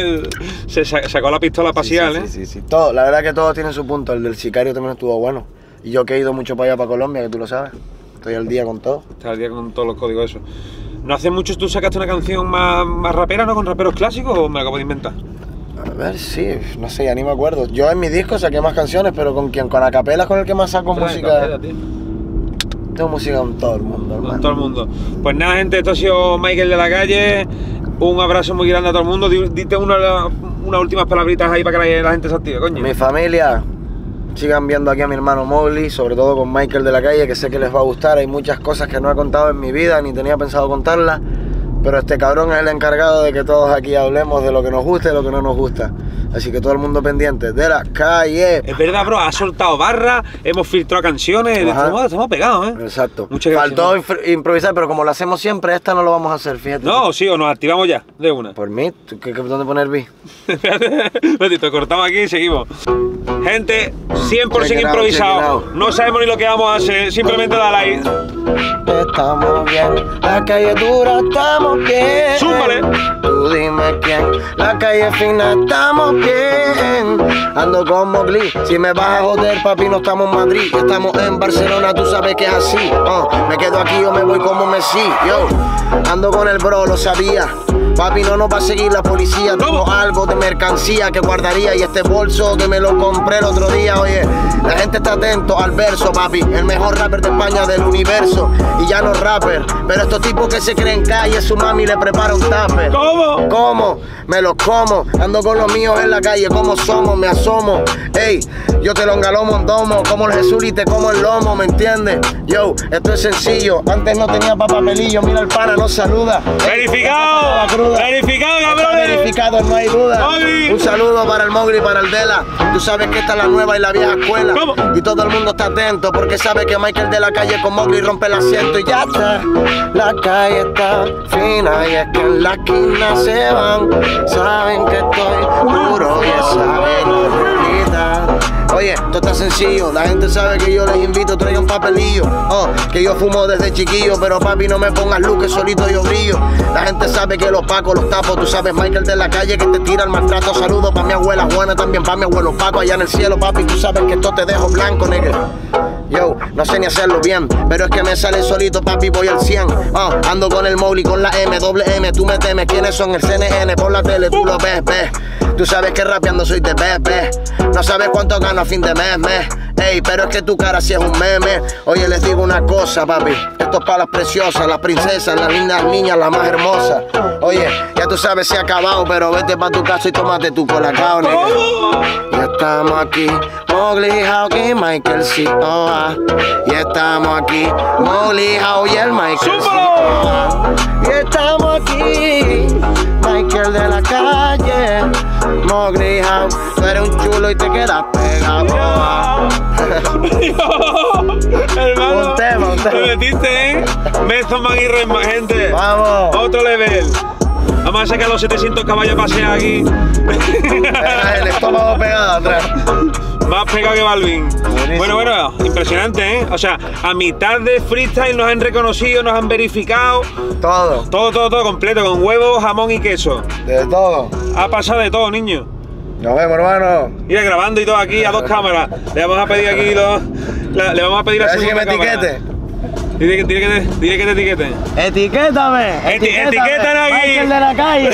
se sa- sacó la pistola pasial, sí, ¿eh? sí, sí, sí. Todo, la verdad que todo tiene su punto. El del Sicario también estuvo bueno. Y yo que he ido mucho para allá, para Colombia, que tú lo sabes. Estoy al día con todo. Está al día con todos los códigos eso. ¿No hace mucho tú sacaste una canción más, más rapera, ¿no? ¿Con raperos clásicos o me la acabo de inventar? A ver, sí, no sé, ya ni me acuerdo. Yo en mi disco saqué más canciones, pero con quien, con Acapela, con el que más saco Trae, música. capela, tío. Tengo música con todo el mundo, Con hermano. todo el mundo. Pues nada, gente, esto ha sido Michael de la Calle. Un abrazo muy grande a todo el mundo. Di- Dite una, unas últimas palabritas ahí para que la, la gente se active, coño. Mi familia, sigan viendo aquí a mi hermano Mowgli, sobre todo con Michael de la Calle, que sé que les va a gustar. Hay muchas cosas que no he contado en mi vida, ni tenía pensado contarlas, pero este cabrón es el encargado de que todos aquí hablemos de lo que nos gusta y de lo que no nos gusta. Así que todo el mundo pendiente de la calle. Es verdad, bro, has soltado barras, hemos filtrado canciones, Ajá. estamos, estamos pegados, ¿eh? Exacto. Muchas gracias. Faltó infr- improvisar, pero como lo hacemos siempre, esta no lo vamos a hacer, fíjate. No, sí, o nos activamos ya, de una. Por mí, ¿tú qué, qué- ¿dónde poner B? Un ratito, cortamos aquí y seguimos. Gente, cien por Check ciento it out, improvisado. check it out. No sabemos ni lo que vamos a hacer, simplemente da like. Estamos bien, la calle dura, estamos bien. Súmale. Tú dime quién, la calle fina, estamos bien. Ando con Mowgli, si me vas a joder, papi, no estamos en Madrid. Estamos en Barcelona, tú sabes que es así. Uh, me quedo aquí o me voy como Messi. Yo, ando con el bro, lo sabía. Papi, no nos va a seguir la policía. Tengo algo de mercancía que guardaría. Y este bolso que me lo compré el otro día. Oye, la gente está atento al verso, papi. El mejor rapper de España del universo. Y ya no rapper, pero estos tipos que se creen calle, su mami le prepara un tupper. ¿Cómo? ¿Cómo? Me los como. Ando con los míos en la calle, como somos, me asomo. Ey, yo te lo engalomo en domo. Como el Jesús y te como el lomo, ¿me entiendes? Yo, esto es sencillo. Antes no tenía pa' papelillo. Mira el pana, no saluda. Ey, Verificado. la cruda. Verificado, Está cabrones. verificado, no hay duda. Mowgli. Un saludo para el Mowgli y para el Dela. Tú sabes que esta es la nueva y la vieja escuela. ¿Cómo? Y todo el mundo está atento porque sabe que Michael de la Calle con Mowgli rompe el asiento y ya está. La calle está fina y es que en la esquina se van. Saben que estoy duro y esa venita. Oye, esto está sencillo, la gente sabe que yo les invito, traigan papelillo. Oh, que yo fumo desde chiquillo, pero papi no me pongas luz, que solito yo brillo. La gente sabe que los pacos, los tapos, tú sabes Michael de la Calle que te tira el maltrato. Saludos pa' mi abuela Juana, también pa' mi abuelo Paco allá en el cielo, papi, tú sabes que esto te dejo blanco, nigga. Yo, no sé ni hacerlo bien, pero es que me sale solito, papi, voy al cien. Oh, ando con el Mowgli, con la M, doble M, tú me temes, ¿quiénes son? El C N N, por la tele, tú lo ves, ves. Tú sabes que rapeando soy de bebé. No sabes cuánto gano a fin de mes, mes. Ey, pero es que tu cara sí es un meme. Oye, les digo una cosa, papi. Esto es para las preciosas, las princesas, las lindas niñas, las más hermosas. Oye, ya tú sabes se ha acabado, pero vete pa' tu casa y tómate tu colacao, nigga. Ya estamos aquí, Mowgli, Hawk y Michael C O A. Y estamos aquí, Mowgli, Hawk y el Michael C O A. Y estamos aquí, Michael de la Calle, Mowgli, Hawk. Tú eres un chulo y te quedas pegado. Hermano, Un tema, un tema. te metiste, ¿eh? Mezo Maguirre más gente. Vamos. Otro level. Vamos a sacar los setecientos caballos a pasear aquí. Era el estómago pegado atrás. Más pegado que Balvin. Buenísimo. Bueno, bueno, impresionante, ¿eh? O sea, a mitad de freestyle nos han reconocido, nos han verificado. Todo, Todo, todo, todo completo, con huevos, jamón y queso. de todo. Ha pasado de todo, niño. Nos vemos, hermano. Mira, grabando y todo aquí a dos cámaras. Le vamos a pedir aquí los... la- le vamos a pedir A la ver si que me segunda cámara. etiquete. Dile que, dile que te, dile que te etiqueten. Etiquétame. Eti- etiquétanos aquí. Michael de la calle.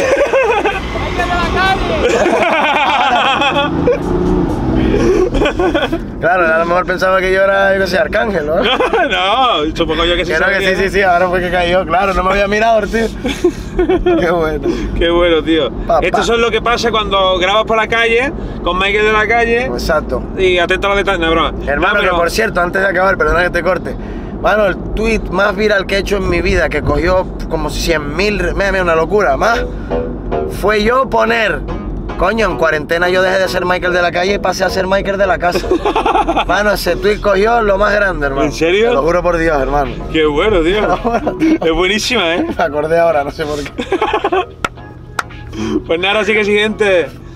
Claro, a lo mejor pensaba que yo era, yo qué sé, Arcángel, ¿no? No, supongo yo que sí. Creo que sabía, sí, sí, ¿no? sí, ahora fue que cayó, claro, no me había mirado, tío. Qué bueno. Qué bueno, tío. Pa, Esto pa. es lo que pasa cuando grabas por la calle, con Michael de la calle, Exacto. y atento a los detalles. No, broma. Hermano, No, pero- que por cierto, antes de acabar, perdona que te corte. Mano, el tweet más viral que he hecho en mi vida, que cogió como cien mil, mira, mira, una locura, más, fue yo poner, coño, en cuarentena yo dejé de ser Michael de la calle y pasé a ser Michael de la casa. Mano, ese tweet cogió lo más grande, hermano. ¿En serio? Te lo juro por Dios, hermano. Qué bueno, tío. Es buenísima, ¿eh? Me acordé ahora, no sé por qué. Pues nada, así que siguiente.